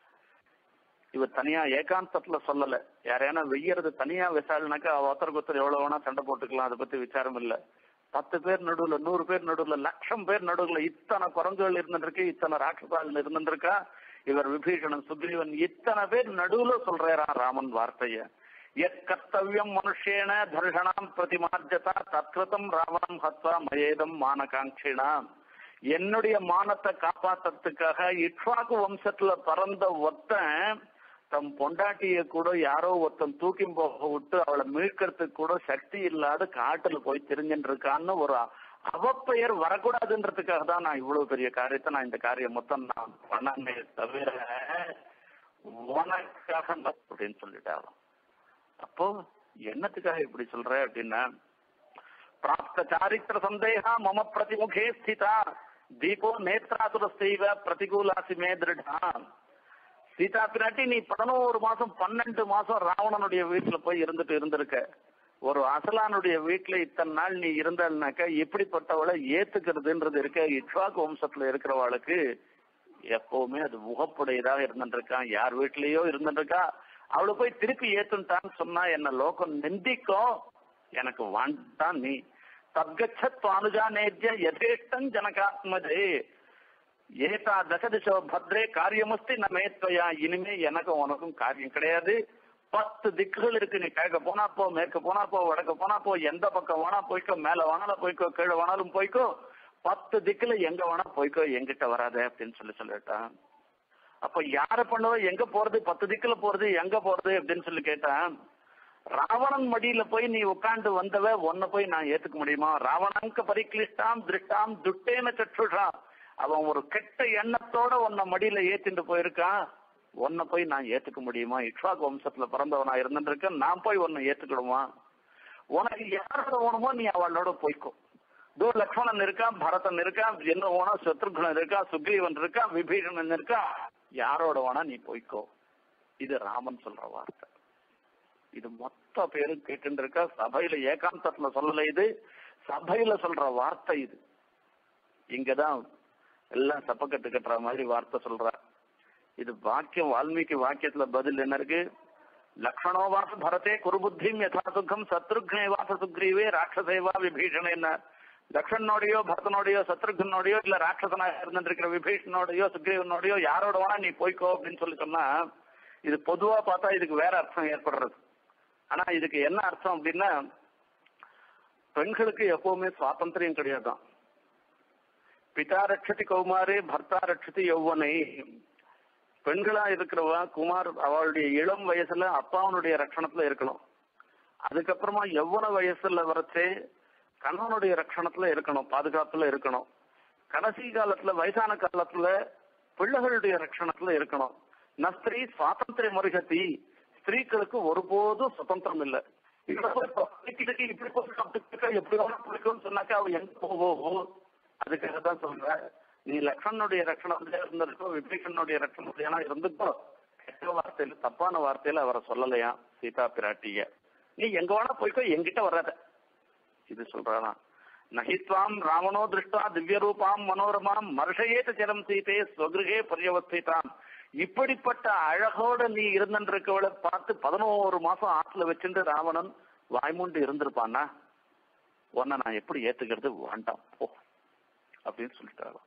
இவ தனியா ஏகாந்தத்துல சொல்லல. யாரையான வெய்யறது தனியா விசாரினாக்கா ஒருத்தருக்கு ஒருத்தர் எவ்வளவு வேணா சண்டை போட்டுக்கலாம், அதை பத்தி விசாரம் இல்ல. 10 பேர் நடுவுல, 100 பேர் நடுவுல, 1,00,000 பேர் நடுவுல இத்தனை குரங்குகள் இருந்துருக்கு, இத்தனை ராட்சசால் இருந்துருக்கா. இவர் விபீஷணன், சுக்ரீவன் இத்தனை பேர் நடுவுல சொல்றாரா ராமன் வார்த்தைய. எத் கர்த்தவியம் மனுஷேன தர்ஷனாம் பிரதிமார்ஜதா தத்கிருதம் ராவணம் ஹத்வா மயேதம் மானகாங்கிணாம். என்னுடைய மானத்தை காப்பாத்துறதுக்காக இக்ஷ்வாக்கு வம்சத்துல பறந்த ஒருத்தன் தம் பொண்டாட்டிய கூட யாரோ ஒருத்தன் தூக்கி போக விட்டு அவளை மீட்கிறதுக்கு கூட சக்தி இல்லாத காட்டுல போய் தெரிஞ்சுட்டு இருக்கான்னு ஒரு அவப்பெயர் வரக்கூடாதுன்றதுக்காக தான் நான் இவ்வளவு பெரிய காரியத்தை நான் இந்த காரியம் மொத்தம் நான் பண்ணே தவிர உனக்காக அப்படின்னு சொல்லிட்டாலும். அப்போ என்னத்துக்காக இப்படி சொல்ற அப்படின்னா, பிராப்த சாரித்திர சந்தேகா மம பிரதிமுகே ஸ்திதா தீபோ நேத்ராசுரஸ்தெய்வ பிரதிகூலாசி மே திருடா. சீதா பிராட்டி நீ 11 மாசம் 12 மாசம் ராவணனுடைய வீட்டுல போய் இருந்திருக்க. ஒரு அசலானுடைய வீட்டுல இத்தனை நாள் நீ இருந்தாள்னாக்கா எப்படிப்பட்டவளை ஏத்துக்கிறதுன்றது இருக்க. இக்ஷ்வாக்கு வம்சத்துல இருக்கிறவாளுக்கு எப்பவுமே அது முகப்புடையதாக இருந்துருக்கான். யார் வீட்லயோ இருந்துருக்கா, அவளை போய் திருப்பி ஏத்துட்டான்னு சொன்னா என்ன லோகம் நிந்திக்கும். எனக்கு வாண்டான் நீ தத்கச்சத்வானுஜானேத்ய யதேஷ்டம் ஜனகாத்மஜே ஏதா தசதிசோ பத்ரே காரியமஸ்தி நமேத்வயா. இனிமே எனக்கும் உனக்கும் காரியம் கிடையாது. 10 திக்குகள் இருக்கு. நீ கிழக்க போனா போ, மேற்கு போனா போ, வடக்க போனா போ, எந்த பக்கம் வேணா போய்க்கோ, மேல வேணாலும் போய்க்கோ, கீழே வேணாலும் போய்க்கோ, 10 திக்குல எங்க வேணா போய்க்கோ, எங்கிட்ட வராத அப்படின்னு சொல்லிட்டான். அப்ப யார பண்ணுவ, எங்க போறது, 10 திக்குல போறது, எங்க போறது அப்படின்னு சொல்லி கேட்டான். ராவணன் மடியில போய் நீ உட்காந்து வந்தவ உன்னை போய் நான் ஏத்துக்க முடியுமா? ராவணங்க பரிக்லிஷ்டாம் திருஷ்டாம் துட்டேன சற்றுஷா. அவன் ஒரு கெட்ட எண்ணத்தோட உன்னை மடியில ஏத்திட்டு போயிருக்கான். உன்னை போய் நான் ஏத்துக்க முடியுமா? இக்ஷ்வாக்கு வம்சத்துல பிறந்தவனா இருந்துருக்க நான் போய் உன்னை ஏத்துக்கிடுமா? உனக்கு யாரோட வேணுமோ நீ அவளோட போய்க்கோ. தோ லக்ஷ்மணன் இருக்கான், பரதன் இருக்கான், என்ன வேணா சத்ருக்னன் இருக்கா, சுக்ரீவன் இருக்கா, விபீஷணன் இருக்கா, யாரோட வேணா நீ போய்க்கோ. இது ராமன் சொல்ற வார்த்தை. இது மொத்த பேரும் கேட்டு இருக்கா. சபையில ஏகாந்தத்துல சொல்லல, இது சபையில சொல்ற வார்த்தை. இது இங்கதான் எல்லாம் சப்பக்கட்டு கட்டுற மாதிரி வார்த்தை சொல்ற. இது வாக்கியம், வால்மீகி வாக்கியத்துல பதில் என்ன இருக்கு? லக்ஷ்மணோ வாச பரதே குருபுத்திம் யதா சுகம் சத்ருக்னே வாச சுக்ரீவே ராட்சசேவா விபீஷண. என்ன லக்ஷ்மணனோடையோ பரதனோடையோ சத்ருக்னோடையோ இல்ல ராட்சசனா இருந்துருக்கிற விபீஷணனோடையோ சுக்ரீவனோடையோ யாரோட வேணா நீ போய்க்கோ அப்படின்னு சொல்லி சொன்னா, இது பொதுவா பார்த்தா இதுக்கு வேற அர்த்தம் ஏற்படுறது. ஆனா இதுக்கு என்ன அர்த்தம் அப்படின்னா, பெண்களுக்கு எப்பவுமே சுவாதந்திரியம் கிடையாதான். பிதா ரட்சதி கௌமாரே பர்த்தா ரட்சதி யௌவனை. பெண்களா இருக்கிறவா குமார் அவளுடைய இளம் வயசுல அப்பாவனுடைய ரட்சணத்துல இருக்கணும். அதுக்கப்புறமா எவ்வள வயசுல வரைச்சே கணவனுடைய ரட்சணத்துல இருக்கணும், பாதுகாப்புல இருக்கணும். கடைசி காலத்துல வயசான காலத்துல பிள்ளைகளுடைய ரட்சணத்துல இருக்கணும். நஸ்திரீ சுவாதந்திர முருகத்தி, ஸ்திரீகளுக்கு ஒருபோதும் சுதந்திரம் இல்லை. இப்படி எப்படி பிடிக்கும்னு சொன்னாக்கா அவ எங்க போவோம். அதுக்காக தான் சொல்ற, நீ லக்ஷ்மணனுடைய ரட்சணத்துல இருந்திருக்கோ, விபீஷனுடைய ரட்சணத்துல இருந்துக்கோ. கெட்ட வார்த்தையில தப்பான வார்த்தையில அவரை சொல்லலையா சீதா பிராட்டிய. நீ எங்க வேணா போய்க்கோ, என்கிட்ட வராத. இது சொல்றானா, நஹித்வாம் ராவணோ திருஷ்டா திவ்ய ரூபாம் மனோரமாம் மர்ஷயேத ஜலம் சீதே ஸ்வகிருகே பரியவஸ்திதாம். இப்படிப்பட்ட அழகோட நீ இருந்திருக்கவளை பார்த்து 11 மாசம் ஆற்றுல வச்சுட்டு ராவணன் வாய்மூண்டு இருந்திருப்பானா? உன்னை நான் எப்படி ஏத்துக்கிறது? வேண்டாம் போ அப்படின்னு சொல்லிட்டாராம்.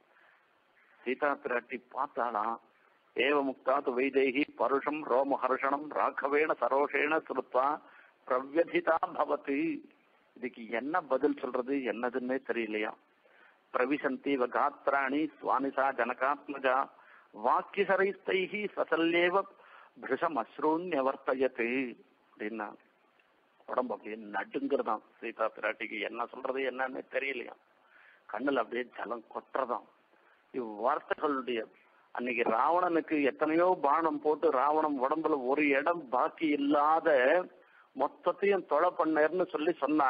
சீதா பிராட்டி பார்த்தாலாம், ஏவ முக்தாது வைதேகி பருஷம் ரோமஹர்ஷணம் ராഘவேண சரோஷேண சுருத்வா பிரவ்யதிதா பவதி. இதுக்கு என்ன பதில் சொல்றது என்னதுன்னே தெரியலையா. பிரவிசந்தி காத்ராணி சுவானிசா ஜனகாத்மஜா வாக்கியசரைஸ்தைஹி சசல்யேவ பிருஷம் அஸ்ரூன்யவர்த்தயத்து அப்படின்னா உடம்பு அப்படியே நடுங்கிறதாம். சீதா பிராட்டிக்கு என்ன சொல்றது என்னன்னு தெரியலையா. கண்ணுல அப்படியே ஜலம் கொட்டுறதாம். இவ்வார்த்தைகளுடைய அன்னைக்கு ராவணனுக்கு எத்தனையோ பானம் போட்டு ராவணன் உடம்புல ஒரு இடம் பாக்கி இல்லாத மொத்தத்தையும் தொலை பண்ணேர்னு சொன்னா,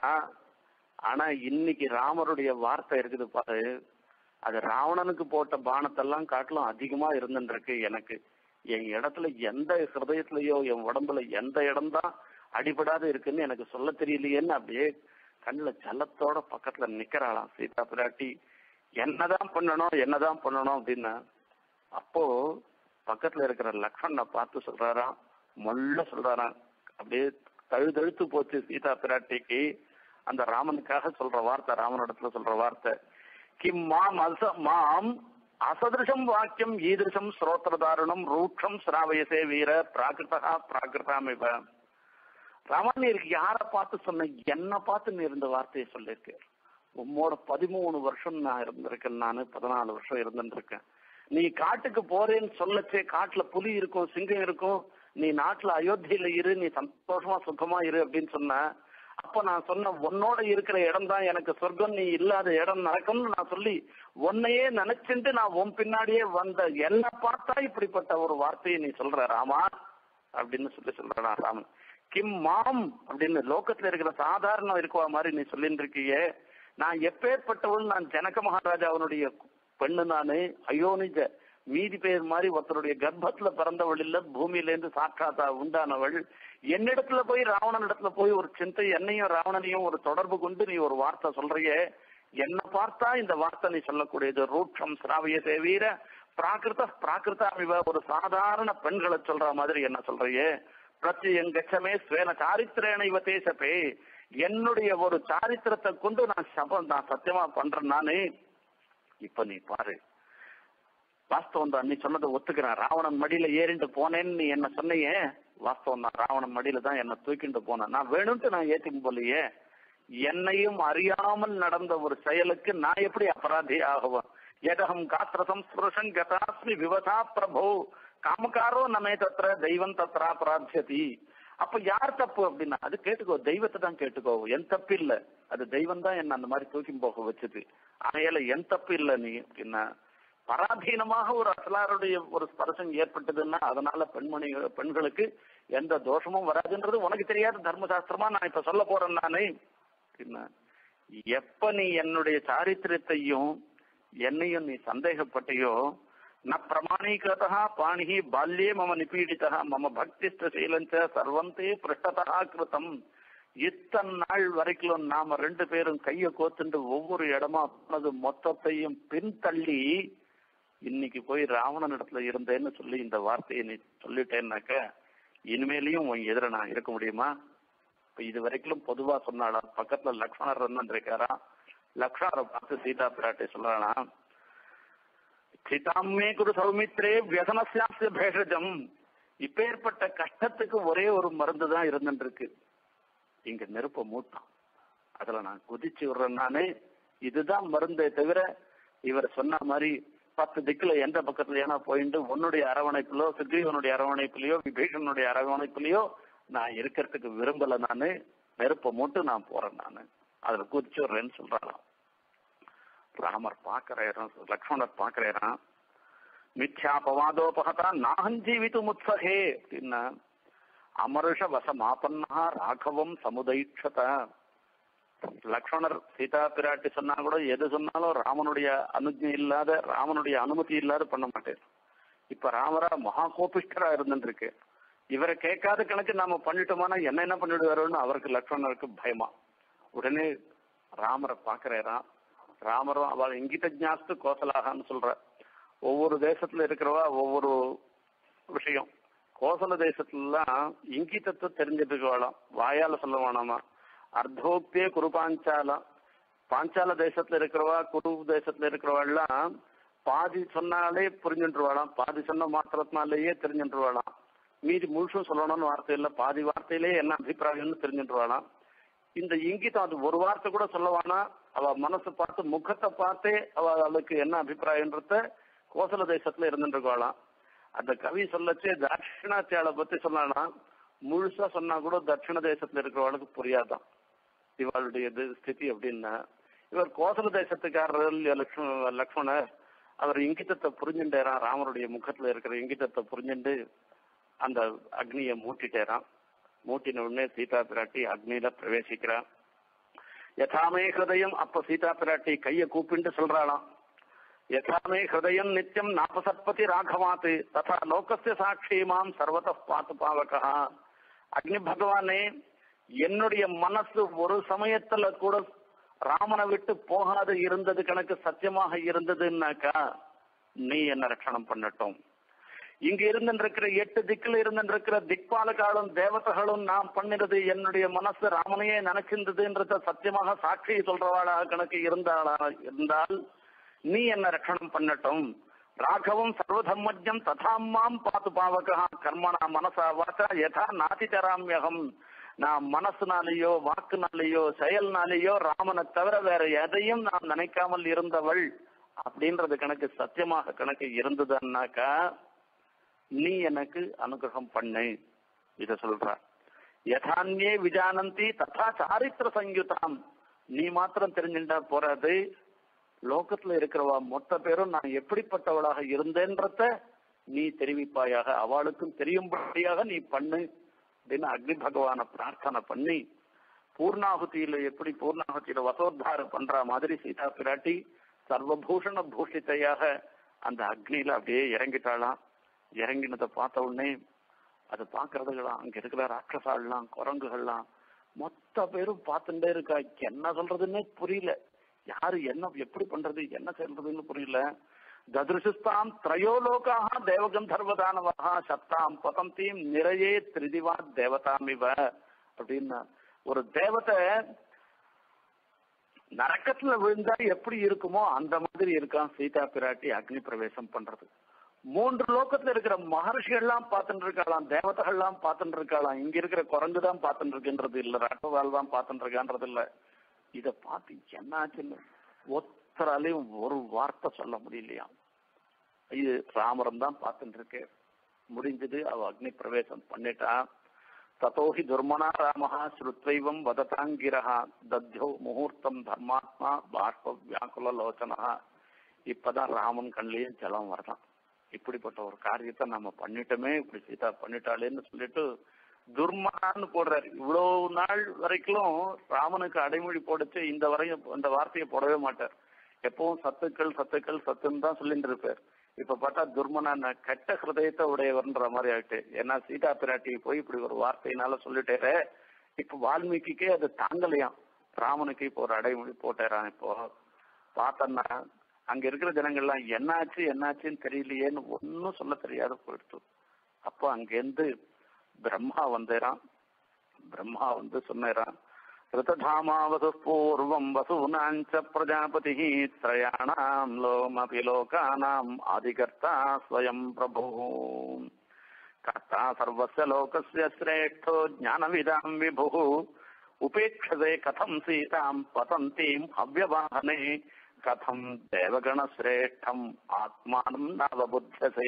ஆனா இன்னைக்கு ராமருடைய வார்த்தை இருக்குது பாரு, அது ராவணனுக்கு போட்ட பானத்தெல்லாம் காட்டிலும் அதிகமா இருந்துருக்கு. எனக்கு என் இடத்துல எந்த ஹிருதயத்திலயோ என் உடம்புல எந்த இடம்தான் அடிபடாத இருக்குன்னு எனக்கு சொல்ல தெரியலையேன்னு அப்படியே கண்ணுல ஜலத்தோட பக்கத்துல நிக்கிறாளாம் சீதா பிராட்டி. என்னதான் பண்ணணும் அப்படின்னா, அப்போ பக்கத்துல இருக்கிற லக்ஷ்மணனை பார்த்து சொல்றாராம், மொல்ல சொல்றாராம். அப்படியே தழுதழுத்து போச்சு சீதா பிராட்டிக்கு. அந்த ராமனுக்காக சொல்ற வார்த்தை, ராமனிடத்துல சொல்ற வார்த்தை, கிம் மாம் அசதிருஷம் வாக்கியம் ஈதிருஷம் ஸ்ரோத்திரதாரணம் ரூட்சம் சிராவயசே வீர பிராகிருதாமிவ. ராமனிற்கு யார பார்த்து சொன்ன? என்ன பார்த்து நீ இருந்த வார்த்தையை சொல்லியிருக்க. உம்மோட 13 வருஷம் நான் இருந்திருக்கேன், நானு 14 வருஷம் இருந்துருக்கேன். நீ காட்டுக்கு போறேன்னு சொல்லச்சே, காட்டுல புலி இருக்கும், சிங்கம் இருக்கும், நீ நாட்டுல அயோத்தியில இரு, நீ சந்தோஷமா சுகமா இரு அப்படின்னு சொன்ன. அப்ப நான் சொன்ன உன்னோட இருக்கிற இடம் தான் எனக்கு சொர்க்கம், நீ இல்லாத இடம் நடக்கும்னு நான் சொல்லி உன்னையே நினைச்சுட்டு நான் உன் பின்னாடியே வந்த. என்ன பார்த்தா இப்படிப்பட்ட ஒரு வார்த்தையை நீ சொல்ற ராமா அப்படின்னு சொல்றானா ராமன். கிம் மாம் அப்படின்னு லோகத்துல இருக்கிற சாதாரணம் இருக்குவா மாதிரி நீ சொல்லிட்டு இருக்கியே. நான் எப்பேற்பட்டவள்? நான் ஜனக மகாராஜா அவனுடைய பெண்ணு. நானு அயோனிஜ மீதி பேர் மாதிரி ஒருத்தருடைய கர்ப்பத்துல பிறந்தவள் இல்ல, பூமியிலேருந்து சாட்சாத்தா உண்டானவள். என்னிடத்துல போய் ராவணன் இடத்துல போய் ஒரு சிந்தை, என்னையும் ராவணனையும் ஒரு தொடர்பு கொண்டு நீ ஒரு வார்த்தை சொல்றியே. என்ன பார்த்தா இந்த வார்த்தை நீ சொல்லக்கூடியது ரூட்சம் சிராவியதே வீர பிராகிருதாமிவ, ஒரு சாதாரண பெண்களை சொல்ற மாதிரி என்ன சொல்றியே. பிரத்யங்கச்சமே ஸ்வேன சாரித்திரேன இவ தேசப்பே, என்னுடைய ஒரு சாரித்திரத்தை கொண்டு நான் சத்தியமா பண்றேன் நானு. இப்ப நீ பாரு, வாஸ்தவம் தான் நீ சொன்னதை ஒத்துக்கிறேன். ராவணன் மடியில ஏறிண்டு போனேன்னு நீ என்ன சொன்னையே, வாஸ்தவம் தான். ராவணன் மடியில தான் என்ன தூக்கிட்டு போனேன். நான் வேணும்ட்டு நான் ஏத்தின்னு போலையே. என்னையும் அறியாமல் நடந்த ஒரு செயலுக்கு நான் எப்படி அபராதி ஆகுவேன்? எதகம் காத்திரசம் ஸ்புருஷன் கதாஸ்மி விவசா பிரபோ காமக்காரோ நமே தத்திர தெய்வம் தத்ரா பிரார்த்தியதி. அப்ப யார் தப்பு அப்படின்னா, அது கேட்டுக்கோ, தெய்வத்தை தான் கேட்டுக்கோ. என் தப்பு இல்ல, அது தெய்வம் தான் என்ன அந்த மாதிரி தூக்கி போக வச்சது. ஆகையால என் தப்பு இல்ல நீ அப்படின்னா. பராதீனமாக ஒரு அசலாருடைய ஒரு ஸ்பர்சம் ஏற்பட்டதுன்னா அதனால பெண்களுக்கு எந்த தோஷமும் வராதுன்றது உனக்கு தெரியாத தர்மசாஸ்திரமா நான் இப்ப சொல்ல போறேன் நானே. எப்ப நீ என்னுடைய சாரித்திரத்தையும் என்னையும் நீ சந்தேகப்பட்டையோ, ந பிரமாணீகிருதா பாணிஹி பால்யே மம நிபீடிதா மம பக்திஸ்தீலஞ்ச சர்வந்தே பிருஷ்டதா கிருதம். இத்தனை நாள் வரைக்கும் நாம 2 பேரும் கைய கோத்துண்டு ஒவ்வொரு இடமா போனது மொத்தத்தையும் பின்தள்ளி இன்னைக்கு போய் ராவணன் இடத்துல இருந்தேன்னு சொல்லி இந்த வார்த்தையை நீ சொல்லிட்டேன்னாக்க இனிமேலையும் உன் எதிர நான் இருக்க முடியுமா? இப்ப இது வரைக்கும் பொதுவா சொன்னாடா. பக்கத்துல லக்ஷ்மணர் இருக்காரா, லக்ஷ்மணரை பார்த்து சீதா பிராட்டி சொல்றானா, சீதாமே குரு சௌமித்ரே வியசனசியாசிய பேஷஜம். இப்பேற்பட்ட கஷ்டத்துக்கு ஒரே ஒரு மருந்து தான் இருந்துருக்கு, இங்க நெருப்ப மூட்டான், அதுல நான் குதிச்சு விடுறேன் நானே. இதுதான் மருந்தே தவிர இவர் சொன்ன மாதிரி 10 திக்குல எந்த பக்கத்துல ஏன்னா போயிட்டு உன்னுடைய அரவணைப்பிலோ சுக்ரீவனுடைய அரவணைப்பிலையோ விபீஷனுடைய அரவணைப்பிலையோ நான் இருக்கிறதுக்கு விரும்பல, நானு நெருப்பை மூட்டு நான் போறேன், நானு அதுல குதிச்சுடுறேன்னு சொல்றாராம். ராமர் பாக்குறான், லக்ஷ்மணர் பாக்குறான். மித்யாபவாதோபகதா நாகம் ஜீவித்து முத்சகே அப்படின்னா அமருஷ வசமாபன்னா ராகவம் சமுதைட்சத. லக்ஷ்மணர் சீதா பிராட்டி சொன்னா கூட எது சொன்னாலும் ராமனுடைய அனுஜை இல்லாத, ராமனுடைய அனுமதி இல்லாத பண்ண மாட்டேன். இப்ப ராமரா மகா கோபிஷ்டரா இருந்துருக்கு. இவரை கேட்காத கணக்கு நாம பண்ணிட்டோம்னா என்ன பண்ணிடுவாரோன்னு அவருக்கு லக்ஷ்மணருக்கு பயமா. உடனே ராமரை பாக்குறாராம். ராமரும் அவள் இங்கிட்ட ஜாஸ்து கோசலாகான்னு சொல்ற. ஒவ்வொரு தேசத்துல இருக்கிறவா ஒவ்வொரு விஷயம். கோசல தேசத்துலாம் இங்கிதத்தை தெரிஞ்சிட்டு இருக்கவாளாம், வாயால சொல்ல வேணாமா. அர்த்தோக்தியே குரு பாஞ்சாலம். பாஞ்சால தேசத்துல இருக்கிறவா குரு தேசத்துல இருக்கிறவாள்லாம் பாதி சொன்னாலே புரிஞ்சுட்டுருவாளாம், பாதி சொன்ன மாத்திரத்தினாலேயே தெரிஞ்சுட்டுருவாளாம். மீதி முழுசும் சொல்லணும்னு வார்த்தை இல்லை, பாதி வார்த்தையிலேயே என்ன அபிப்பிராயம்னு தெரிஞ்சுட்டுருவாளாம். இந்த இங்கிதம் அது ஒரு வார்த்தை கூட சொல்லவானா, அவ மனசு பார்த்து முகத்தை பார்த்தே அவளுக்கு என்ன அபிப்பிராயம்ன்றத கோசல தேசத்துல இருந்துருக்காளாம். அந்த கவி சொல்லச்சே தட்சிணாத்தியாளை பத்தி சொன்னானா முழுசா சொன்னா கூட தட்சிண தேசத்துல இருக்கிறவளுக்கு புரியாதான் இவளுடைய ஸ்திதி அப்படின்னா. இவர் கோசல தேசத்துக்காரர் லக்ஷ்மணர் அவர் இங்கிதத்தை புரிஞ்சுட்டேரான், ராமருடைய முகத்துல இருக்கிற இங்கிதத்தை புரிஞ்சுட்டு அந்த அக்னியை மூட்டிட்டேரான். மூட்டின உடனே சீதா பிராட்டி அக்னியில பிரவேசிக்கிறான். யதாமே ஹிருதயம். அப்ப சீதா பிராட்டி கைய கூப்பிட்டு சொல்றாளாம், யதாமே ஹிருதயம் நித்தியம் நாபசத்பதி ராகவாத்து ததா லோகஸ்ய சாட்சி மாம் சர்வத பாத்து பாவகா. அக்னி பகவானே, என்னுடைய மனசு ஒரு சமயத்துல கூட ராமனை விட்டு போகாது இருந்தது கணக்கு சத்தியமாக இருந்ததுன்னாக்கா நீ என்ன ரட்சணம் பண்ணட்டும். இங்க இருந்திருக்கிற 8 திக்குல இருந்திருக்கிற திக்பாலகாலும் தேவதைகளும் நான் பண்ணினது என்னுடைய மனசு ராமனையே நினைச்சிருந்ததுன்றத சத்தியமாக சாட்சி சொல்றவாளாக கணக்கு இருந்தால் நீ என்ன ரட்சணம் பண்ணட்டும். ராகவம் சர்வதம்மஜம் ததாமாம் பாத்து பாவகா கர்மனா மனசா வாச்சா யதா நாதிச்சராமியகம். நான் மனசுனாலேயோ வாக்குனாலேயோ செயல்னாலேயோ ராமனை தவிர வேற எதையும் நான் நினைக்காமல் இருந்தவள் அப்படின்றது கணக்கு சத்தியமாக கணக்கு இருந்ததுன்னாக்கா நீ எனக்கு அனுகிரகம் பண்ணு. இத சொல்ற. யதான்யே விஜானந்தி ததா சாரித்திர சங்கியுதாம். நீ மாத்திரம் தெரிஞ்சுட்டா போறாது, லோகத்துல இருக்கிறவா மொத்த பேரும் நான் எப்படிப்பட்டவளாக இருந்தேன்றத நீ தெரிவிப்பாயாக, அவளுக்கும் தெரியும்படியாக நீ பண்ணு அப்படின்னு அக்னி பகவான பிரார்த்தனை பண்ணி பூர்ணாகுதியில எப்படி பூர்ணாகுதியில வசோத்தாரம் பண்ற மாதிரி சீதா பிராட்டி சர்வபூஷண பூஷித்தையாக அந்த அக்னியில அப்படியே இறங்கிட்டாளாம். இறங்கினதை பார்த்த உடனே அதை பாக்குறதுலாம் அங்க இருக்கிற ராட்சசாலாம் குரங்குகள்லாம் மொத்த பேரும் பார்த்துட்டே இருக்கா. என்ன சொல்றதுன்னே புரியல, யாரு என்ன எப்படி பண்றது என்ன சொல்றதுன்னு புரியல. ததிருஷஸ்தாம் திரையோலோகாக தேவகந்தர்வதானவாக சத்தாம் பதந்தீம் நிறையே திரிதிவா தேவதாமிவ அப்படின்னா ஒரு தேவதை நரக்கத்துல விழுந்தா எப்படி இருக்குமோ அந்த மாதிரி இருக்கான் சீதா பிராட்டி அக்னி பிரவேசம் பண்றது. 3 லோகத்துல இருக்கிற மகர்ஷிகள்லாம் பார்த்துட்டு இருக்கலாம், தேவதைகள்லாம் பார்த்துட்டு இருக்கலாம். இங்க இருக்கிற குரங்கு தான் பார்த்துட்டு இருக்குன்றது இல்ல, ராட்டவால் தான் பார்த்துட்டு இருக்கான்றது இல்ல. இத பார்த்து என்னாச்சுன்னு ஒத்தராலையும் ஒரு வார்த்தை சொல்ல முடியலையா. இது ராமரம் தான் பார்த்துட்டு இருக்கு. முடிஞ்சது, அவ அக்னி பிரவேசம் பண்ணிட்டா. ததோஹி துர்மனா ராமஹா ஸ்ருத்வைவம் வததாங்கிரஹா தத்யோ முகூர்த்தம் தர்மாத்மா பாஷ்ப வியாக்குல லோச்சனா. இப்பதான் ராமன் கண்ணிலேயே ஜலம் வரலாம். இப்படிப்பட்ட ஒரு காரியத்தை நம்ம பண்ணிட்டோமே, இப்படி சீதா பண்ணிட்டாளேன்னு சொல்லிட்டு துர்மனான்னு போடுறாரு. இவ்வளவு நாள் வரைக்கும் ராமனுக்கு அடைமொழி போடுச்சு இந்த வரையும் இந்த வார்த்தையை போடவே மாட்டார். எப்பவும் சத்துக்கள் சத்துக்கள் சத்துன்னு தான் சொல்லிட்டு இருப்பார். இப்ப பார்த்தா துர்மனா கெட்ட ஹிருதயத்தை உடையவர்ன்ற மாதிரி ஆயிட்டு. ஏன்னா சீதா பிராட்டி போய் இப்படி ஒரு வார்த்தையினால சொல்லிட்டேரே. இப்ப வால்மீகிக்கே அது தாங்கலையாம், ராமனுக்கு இப்போ ஒரு அடைமொழி போட்டேறான். இப்போ பார்த்தன்னா அங்க இருக்கிற ஜனங்கள்லாம் என்னாச்சு என்னாச்சுன்னு தெரியலையேன்னு ஒன்னும் சொல்ல தெரியாத போயிடுச்சு. அப்போ அங்கிருந்து பிரம்மா வந்தேரான். பிரம்மா வந்து சொன்னேரான், ரிததாமாவது பூர்வம் வசூனாஞ்ச பிரஜாபதி த்ரயாணாம் லோமபி லோகானாம் ஆதிகர்த்தா ஸ்வயம் பிரபு கர்த்தா சர்வஸ்ய லோகஸ்ய ஸ்ரேஷ்டோ ஞானவிதாம் விபு உபேக்ஷதே கதம் சீதாம் பதந்தீம் அவ்யவாஹனே கதம் தேவகண சிரேஷ்டம் ஆத்மானம் நவபுத்தசே.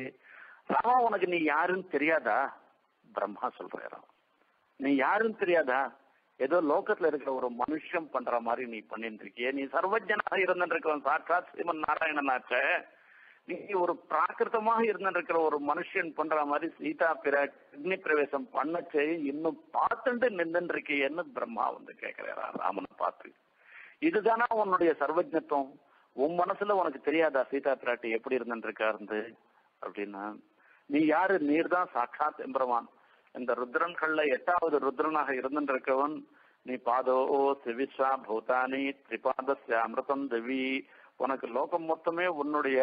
ராமா, உனக்கு நீ யாருன்னு தெரியாதா? பிரம்மா சொல்றாராம், நீ யாருன்னு தெரியாதா? ஏதோ லோகத்துல இருக்கிற ஒரு மனுஷன் பண்ற மாதிரி நீ பண்ணிட்டு இருக்கிய. நீ சர்வஜனாக இருந்திருக்கிறவன், சாட்சாத் ஸ்ரீமன் நாராயணனாச்ச. நீ ஒரு பிராகிருத்தமாக இருந்திருக்கிற ஒரு மனுஷன் பண்ற மாதிரி சீதா அக்னி பிரவேசம் பண்ணச்சு இன்னும் பார்த்துட்டு நின்று இருக்கியன்னு பிரம்மா வந்து கேட்கிறாரா ராமனை பார்த்து. இதுதானா உன்னுடைய சர்வஜத்துவம்? உன் மனசுல உனக்கு தெரியாதா சீதா பிராட்டி எப்படி இருந்துருக்காரு அப்படின்னா? நீ யாரு? நீர் தான் சாட்சாத் எம்பெருமான். இந்த ருத்ரன்கள்ல 8வது ருத்ரனாக இருந்திருக்கவன் நீ. பாதோ சிவிஸ்வா பூதானி திரிபாதஸ்ய அமிர்தம் தேவி. உனக்கு லோகம் மொத்தமே உன்னுடைய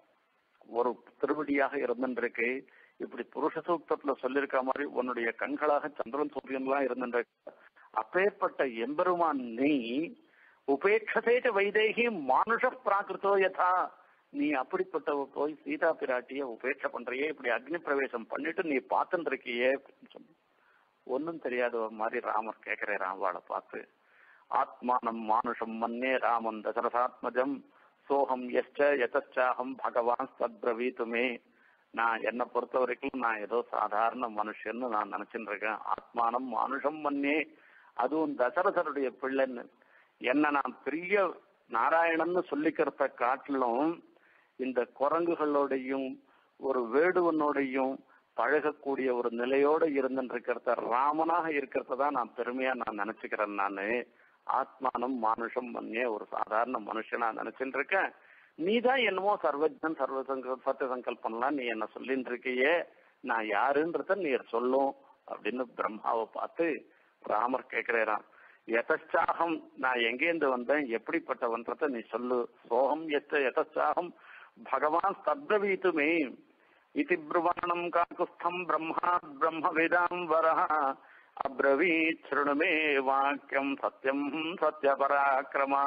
ஒரு திருவடியாக இருந்திருக்கு. இப்படி புருஷ சூக்தத்துல சொல்லியிருக்க மாதிரி உன்னுடைய கண்களாக சந்திரன் சூரியன்லாம் இருந்திருக்க. அப்பேற்பட்ட எம்பெருமான் நீ உபேட்சதேச்ச வைதேகி மானுஷ பிராகிருத்தோ யதா. நீ அப்படிப்பட்டவ போய் சீதா பிராட்டிய உபேட்சை பண்றியே, இப்படி அக்னி பிரவேசம் பண்ணிட்டு நீ பார்த்துட்டு இருக்கியே அப்படின்னு சொன்ன. ஒன்னும் தெரியாத மாதிரி ராமர் கேட்கிறேன் ராமாவை பார்த்து. ஆத்மானம் மானுஷம் மன்னே ராமன் தசரதாத்மஜம் சோகம் எதாஹம் பகவான் சத்பிரவீத்துமே. நான் என்னை பொறுத்த வரைக்கும் நான் ஏதோ சாதாரண மனுஷன்னு நான் நினைச்சுட்டு இருக்கேன். ஆத்மானம் மானுஷம் மன்னே, அதுவும் தசரதருடைய பிள்ளைன்னு என்ன நான் பெரிய நாராயணன்னு சொல்லிக்கிறத காட்டிலும் இந்த குரங்குகளோடையும் ஒரு வேடுவனோடையும் பழகக்கூடிய ஒரு நிலையோட இருந்துருக்கிறத ராமனாக இருக்கிறத தான் நான் பெருமையா நான் நினைச்சுக்கிறேன். நானு ஆத்மானம் மானுஷம் மன்னே, ஒரு சாதாரண மனுஷனா நினைச்சுட்டு இருக்கேன். நீதான் என்னமோ சர்வஜன் சத்திய சங்கல்பம்லாம் நீ என்ன சொல்லிட்டு இருக்கியே, நான் யாருன்றத நீ சொல்லும் அப்படின்னு பிரம்மாவை பார்த்து ராமர் கேட்கிறேன். எதாஹம், நான் எங்கேருந்து வந்தேன், எப்படிப்பட்டவன்றத நீ சொல்லு. சோகம் எதாஹம் பகவான் சத்பிரவீத்துமே இதி பிரவாணம் காக்குஸ்தம் பிரம்மா பிரம்ம வேதாம் வரஹ அப்ரவீத் ஸ்ருணுமே வாக்கியம் சத்தியம் சத்ய பராக்கிரமா.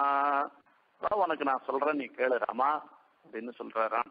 உனக்கு நான் சொல்றேன், நீ கேளு ராமா அப்படின்னு சொல்றாராம்.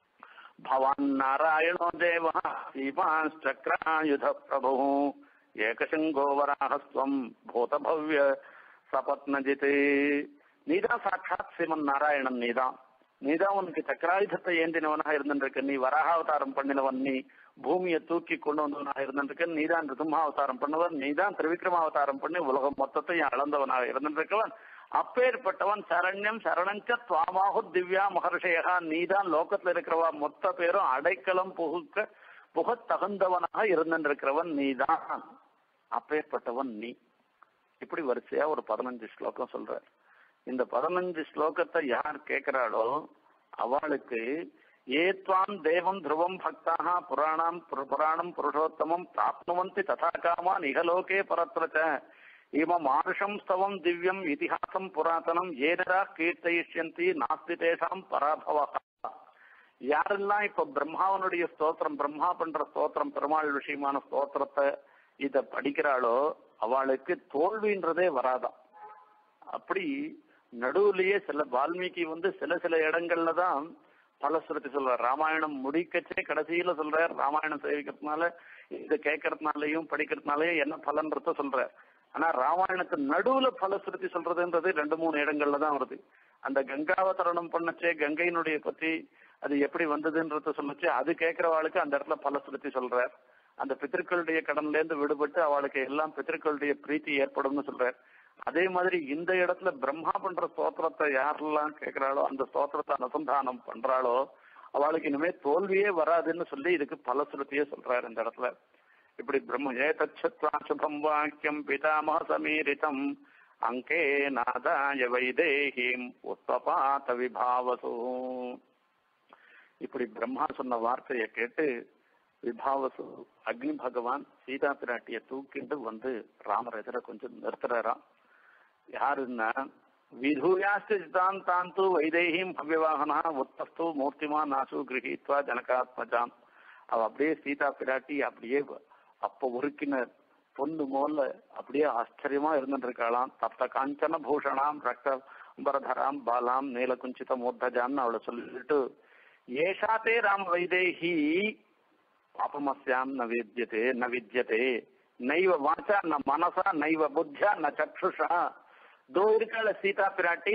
பவான் நாராயணோ தேவா சீமாச்சக்ராயுத பிரபு ஏகசங்கோ வராஹஸ்வம் பூத பவ்ய சபத்னஜித். நீதான் சாட்சாத் ஸ்ரீமன் நாராயணன். நீதான் உனக்கு சக்கராயுதத்தை ஏந்தினவனாக இருந்திருக்க. நீ வராகாவதாரம் பண்ணினவன். நீ பூமியை தூக்கி கொண்டு வந்தவனாக இருந்திருக்க. நீதான் ரிதுமாவதாரம் பண்ணவன். நீதான் திரிவிக்ரமாவதாரம் பண்ணி உலகம் மொத்தத்தையும் அளந்தவனாக இருந்திருக்கவன். அப்பேற்பட்டவன் சரண்யம் சரணஞ்ச துவாமாஹு திவ்யா மகர்ஷேகா. நீதான் லோகத்துல இருக்கிறவா மொத்த பேரும் அடைக்கலம் புக தகுந்தவனாக இருந்திருக்கிறவன் நீதான். அப்பேற்பட்டவன் நீ. இப்படி வரிசையா ஒரு 15 ஸ்லோகம் சொல்ற. இந்த 15 ஸ்லோகத்தை யார் கேட்கிறாளோ அவளுக்கு ஏத்வாம் தேவம் துருவம் பக்தாக புராணம் புருஷோத்தமம் பிராப்னுவந்தி ததா காமா நிகலோகே பரத்ரச இமம் ஆருஷம் ஸ்தவம் திவ்யம் இதிஹாசம் புராதனம் ஏனரா கீர்த்தயிஷ்யந்தி நாஸ்தி தேசாம் பராபவா. யாரெல்லாம் இப்ப பிரம்மாவனுடைய ஸ்தோத்திரம், பிரம்மா பண்ற ஸ்தோத்திரம், பெருமாள் விஷயமான ஸ்தோத்திரத்தை இத படிக்கிறாளோ அவளுக்கு தோல்வின்றதே வராதான். அப்படி நடுவுலயே வால்மீகி சில இடங்கள்ல தான் பலஸ்ருதி சொல்றார். ராமாயணம் முடிக்கச்சே கடைசியில சொல்றார், ராமாயணம் சேவிக்கிறதுனால இதை கேட்கறதுனாலையும் படிக்கிறதுனாலயும் என்ன பலன்றத சொல்றார். ஆனா ராமாயணத்து நடுவுல பலஸ்ருதி சொல்றதுன்றது 2-3 இடங்கள்ல தான் வருது. அந்த கங்காவதரணம் பண்ணச்சே கங்கையினுடைய பத்தி அது எப்படி வந்ததுன்றத சொல்லுச்சு, அது கேட்கிறவாளுக்கு அந்த இடத்துல பலஸ்ருதி சொல்றார். அந்த பித்திருக்களுடைய கடன்ல இருந்து விடுபட்டு அவளுக்கு எல்லாம் பித்திருக்களுடைய பிரீத்தி ஏற்படும்னு சொல்றார். அதே மாதிரி இந்த இடத்துல பிரம்மா பண்ற ஸ்தோத்திரத்தை யாரெல்லாம் கேட்கிறாளோ அந்த ஸ்தோத்திரத்தை அனுசந்தானம் பண்றாளோ அவளுக்கு இனிமே தோல்வியே வராதுன்னு சொல்லி இதுக்கு பலஸ்ருதியே சொல்றாரு இந்த இடத்துல. இப்படி பிரம்ம ஏதச்சத்வா சுபம் வாக்கியம் பிதாமக சமீரிதம் அங்கே நாதாய வைதேகிம் உத்பபாத விபாவசு. இப்படி பிரம்மா சொன்ன வார்த்தையை கேட்டு விபாவசு அக்னி பகவான் சீதா பிராட்டிய தூக்கிட்டு ராமர் எதிர கொஞ்சம் நிறுத்துறாராம். யாருன்னா விதூயாஸ்தான் தாந்து வைதேகிம் பவ்யவாகனா உத்தஸ்து மூர்த்திமா நாசு கிரகித்வா ஜனகாத்மஜாம். அவ அப்படியே சீதா பிராட்டி அப்படியே அப்ப உருக்கின பொண்ணு மோல்ல அப்படியே ஆச்சரியமா இருந்துட்டு இருக்காளாம். தப்த காஞ்சன பூஷணாம் ரக்தம்பரதராம் பாலாம் நீலகுஞ்சித மூர்த்தஜான்னு அவளை சொல்லிட்டு ஏஷாத்தே ராம வைதேகி பாபமஸ்யாம் ந வித்யதே நைவ வாச்சா ந மனசா நைவ புத்தியா ந சக்ஷுஷா. தோ இருக்காள சீதா பிராட்டி,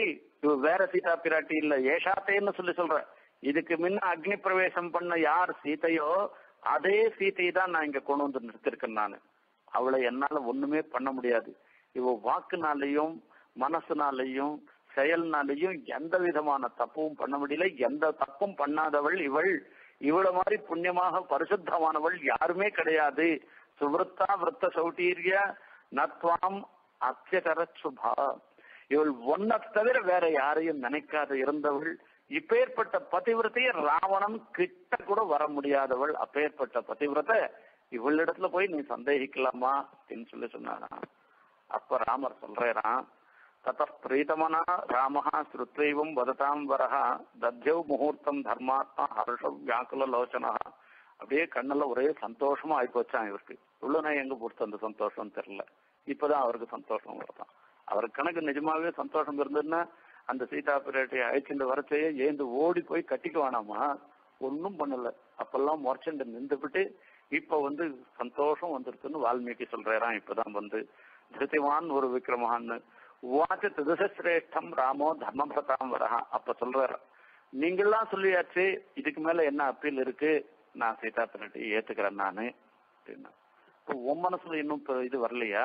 இவ வேற சீதா பிராட்டி இல்ல, ஏஷாத்தேன்னு சொல்ற. இதுக்கு முன்ன அக்னி பிரவேசம் பண்ண யார் சீதையோ அதே சீதையை தான் நான் இங்க கொண்டு வந்து நிறுத்திருக்கேன். நானு அவளை என்னால ஒண்ணுமே பண்ண முடியாது. இவ வாக்குனாலையும் மனசுனாலையும் செயல்னாலையும் எந்த விதமான தப்பும் பண்ண முடியல. எந்த தப்பும் பண்ணாதவள் இவள். இவள மாதிரி புண்ணியமாக பரிசுத்தமானவள் யாருமே கிடையாது. சுவருத்தா விருத்த சௌட்டீரிய நத்வாம் அத்தியகர சுபா. இவள் ஒன்ன தவிர வேற யாரையும் நினைக்காத இருந்தவள். இப்பேற்பட்ட பதிவிரத்தையே ராவணன் கிட்ட கூட வர முடியாதவள். அப்பேற்பட்ட பதிவிரத்தை இவளிடத்துல போய் நீ சந்தேகிக்கலாமா அப்படின்னு சொன்னானா. அப்ப ராமர் சொல்றான், தத பிரீதமனா ராமஹா ஸ்ருத்வைவம் வததாம் வரஹா தத்யவ் முகூர்த்தம் தர்மாத்மா ஹர்ஷ வியாக்குல லோச்சனா. அப்படியே கண்ணுல ஒரே சந்தோஷமா ஆயிப்போச்சான் இவருக்கு. உள்ளனா எங்க பொறுத்து அந்த சந்தோஷம் தெரியல. இப்பதான் அவருக்கு சந்தோஷம் வருதான். அவருக்கு கணக்கு நிஜமாவே சந்தோஷம் இருந்ததுன்னா அந்த சீதா பிராட்டியை அழைச்சிட்டு வரச்சையே ஏந்து ஓடி போய் கட்டிக்குவானாமா. ஒன்னும் பண்ணல. அப்பெல்லாம் முறைச்சுண்டு நின்றுபிட்டு இப்ப சந்தோஷம் வந்துருக்குன்னு வால்மீகி சொல்றாராம். இப்பதான் திருத்திவான் ஒரு விக்ரமான்னு வாச்ச திருதசிரேஷ்டம் ராமோ தர்மபதாம் வரஹா. அப்ப சொல்றாரு, நீங்கெல்லாம் சொல்லியாச்சு, இதுக்கு மேல என்ன அப்பீல் இருக்கு, நான் சீதா பிராட்டியை ஏத்துக்கிறேன் நானு அப்படின்னா. இப்போ உன் மனசுல இன்னும் இது வரலையா?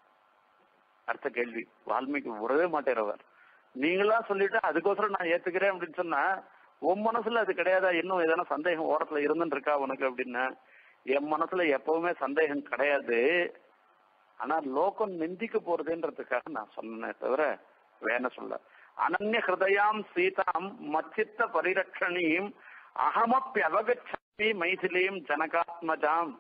அடுத்த கேள்வி. வால்மீகி உறவே மாட்டேறவர். நீங்களா சொல்லிட்டு அதுக்கோசரம் நான் ஏத்துக்கிறேன் அப்படின்னு சொன்னா உன் மனசுல அது கிடையாதா? இன்னும் ஏதான சந்தேகம் ஓரத்துல இருந்துட்டு இருக்கா உனக்கு அப்படின்னா, என் மனசுல எப்பவுமே சந்தேகம் கிடையாது. ஆனா லோகம் நிந்திக்க போறதுன்றதுக்காக நான் சொன்னேன் தவிர வேண சொல்ல. அனன்ய ஹிருதயாம் சீதாம் மச்சித்த பரிரட்சணியும் அகமப்பி அவகச்சாமி மைதிலியும் ஜனகாத்மஜாம்.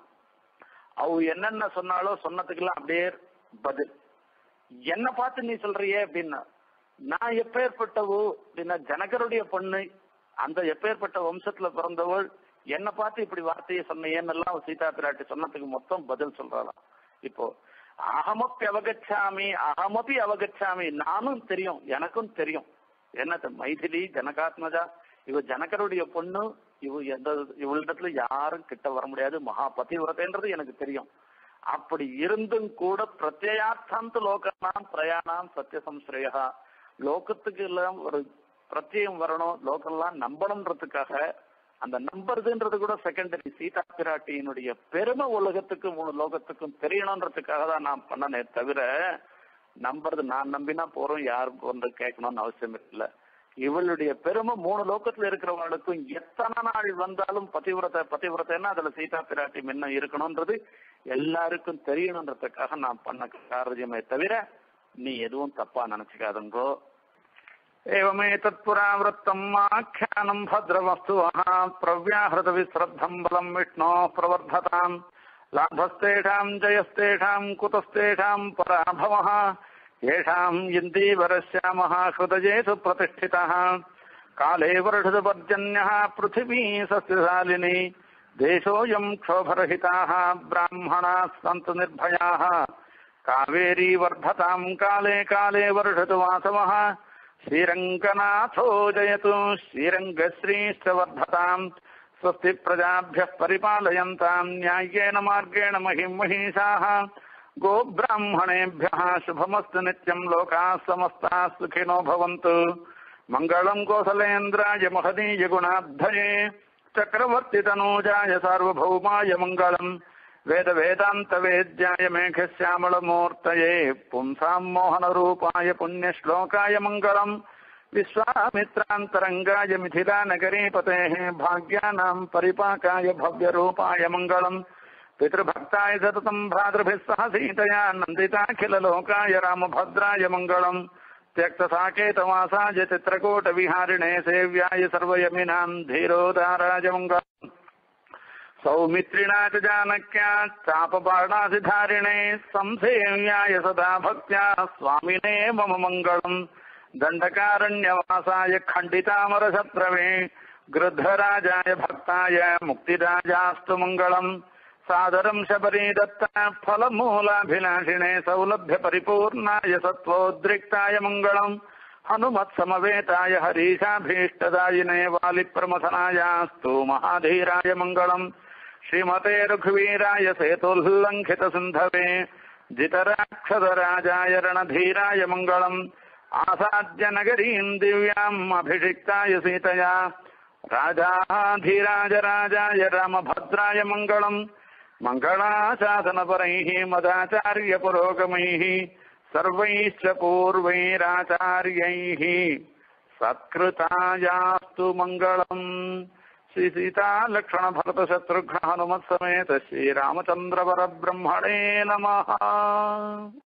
அவ என்னென்ன சொன்னாலோ சொன்னதுக்கெல்லாம் அப்படியே பதில். என்ன பார்த்து நீ சொல்றியே அப்படின்னா, நான் எப்பேற்பட்டவோ அப்படின்னா ஜனகருடைய பொண்ணு, அந்த எப்பேற்பட்ட வம்சத்துல பிறந்தவள், என்ன பார்த்து இப்படி வார்த்தையை சொன்னேன்னெல்லாம் சீதா பிராட்டி சொன்னதுக்கு மொத்தம் பதில் சொல்றாளாம். இப்போ அகமப்பி அவகச்சாமி அகமபி அவகச்சாமி, நானும் தெரியும், எனக்கும் தெரியும். என்னது மைதிலி ஜனகாத்மஜா, இவ ஜனகருடைய பொண்ணு, இவளிடத்துல யாரும் கிட்ட வர முடியாது, மகா பதிவிரதைன்றது எனக்கு தெரியும். அப்படி இருந்தும் கூட பிரத்யார்த்தாந்த லோகனாம் பிரயாணம் சத்தியசம்ஸ்ரயா, லோகத்துக்கு எல்லாம் ஒரு பிரத்யம் வரணும், லோகம்லாம் நம்பணும்ன்றதுக்காக, அந்த நம்புறதுன்றது கூட செகண்டரி. சீதா பிராட்டியினுடைய பெருமை உலகத்துக்கு 3 லோகத்துக்கும் தெரியணும்ன்றதுக்காக தான் நான் பண்ணனே தவிர, நம்புறது நான் நம்பினா போறோம், யாரும் கேட்கணும்னு அவசியம் இல்லை. இவளுடைய பெருமை 3 லோகத்துல இருக்கிறவங்களுக்கும் எத்தனை நாள் வந்தாலும் பதிவிரத்தைன்னா அதுல சீதா பிராட்டி முன்ன இருக்கணும்ன்றது எல்லாருக்கும் தெரியணுன்றதுக்காக நான் பண்ண காரியமே தவிர நீ எதுவும் தப்பா நினைச்சுக்காதுங்கோ. ஏவமே தத்புராவிரத்தம் ஆख्यानम् भद्रवस्तुवः प्रव्याहृत विश्रद्धम् बलम् विष्णो प्रवर्धताम् लाभस्तेषाम् जयस्तेषाम् कुतस्तेषाम् पराभवः येषाम् इन्दीवरश्यामः हृदयेषु प्रतिष्ठितः काले वर्षदपर्जन्यः पृथिवी सस्यशालिनी देशोऽयम् क्षोभरहिताः ब्राह्मणाः सन्तु निर्भयाः कावेरी वर्धताम् काले काले वर्षतु वासवः श्रीरङ्गनाथो जयतु श्रीरङ्गश्रीश्च वर्धताम् स्वस्ति प्रजाभ्यः परिपालयन्ताम् न्याय्येन मार्गेण महिषाः गोब्राह्मणेभ्यः शुभमस्तु नित्यम् लोकाः समस्ताः सुखिनो भवन्तु मङ्गलम् कोसलेन्द्राय महदीय गुणाब्धये चक्रवर्ति तनूजाय सार्वभौमाय मङ्गलम् वेद वेदांत वेद्याय मेघश्यामलमूर्तये पुंसां मोहनरूपाय पुण्यश्लोकाय मङ्गलम् विश्वामित्रान्तरङ्गाय मिथिलानगरीपतेः भाग्यानां परिपाकाय भव्यरूपाय मङ्गलम् पितृभक्ताय सततं भ्रातृभिः सह सीतया नन्दिताखिललोकाय रामभद्राय मङ्गलम् त्यक्तसाकेतवासाय चित्रकूटविहारिणे सेव्याय सर्वयमिनां धीरोदाराय मङ्गलम् सौमित्रिणा च जानक्या चापबाणाधिधारिणे संसेव्याय सदा भक्त्या स्वामिने मम मङ्गलम् दण्डकारण्यवासाय खण्डितामरशत्रवे गृद्धराजाय भक्ताय मुक्तिराजास्तु मङ्गलम् सादरं शबरीदत्ता फलमूलाभिलाषिणे सौलभ्य परिपूर्णाय सत्त्वोद्रिक्ताय मङ्गलम् हनुमत्समवेताय हरीशाभीष्टदायिने वालिप्रमथनायास्तु महाधीराय मङ्गलम् श्रीमते रघुवीराय सेतुल्लङ्घित सिन्धवे जितराक्षसराजाय रणधीराय मङ्गलम् आसाद्य नगरीं दिव्याम् अभिषिक्ताय सीतया राजाधिराज राजाय रामभद्राय मङ्गलम् मङ्गलाशासनपरैः मदाचार्य पुरोगमैः सर्वैश्च पूर्वैराचार्यैः सत्कृतायास्तु मङ्गलम्। श्री सीता लक्ष्मण भरत शत्रुघ्न हनुमत् समेत श्री रामचंद्र परब्रह्मणे नमः।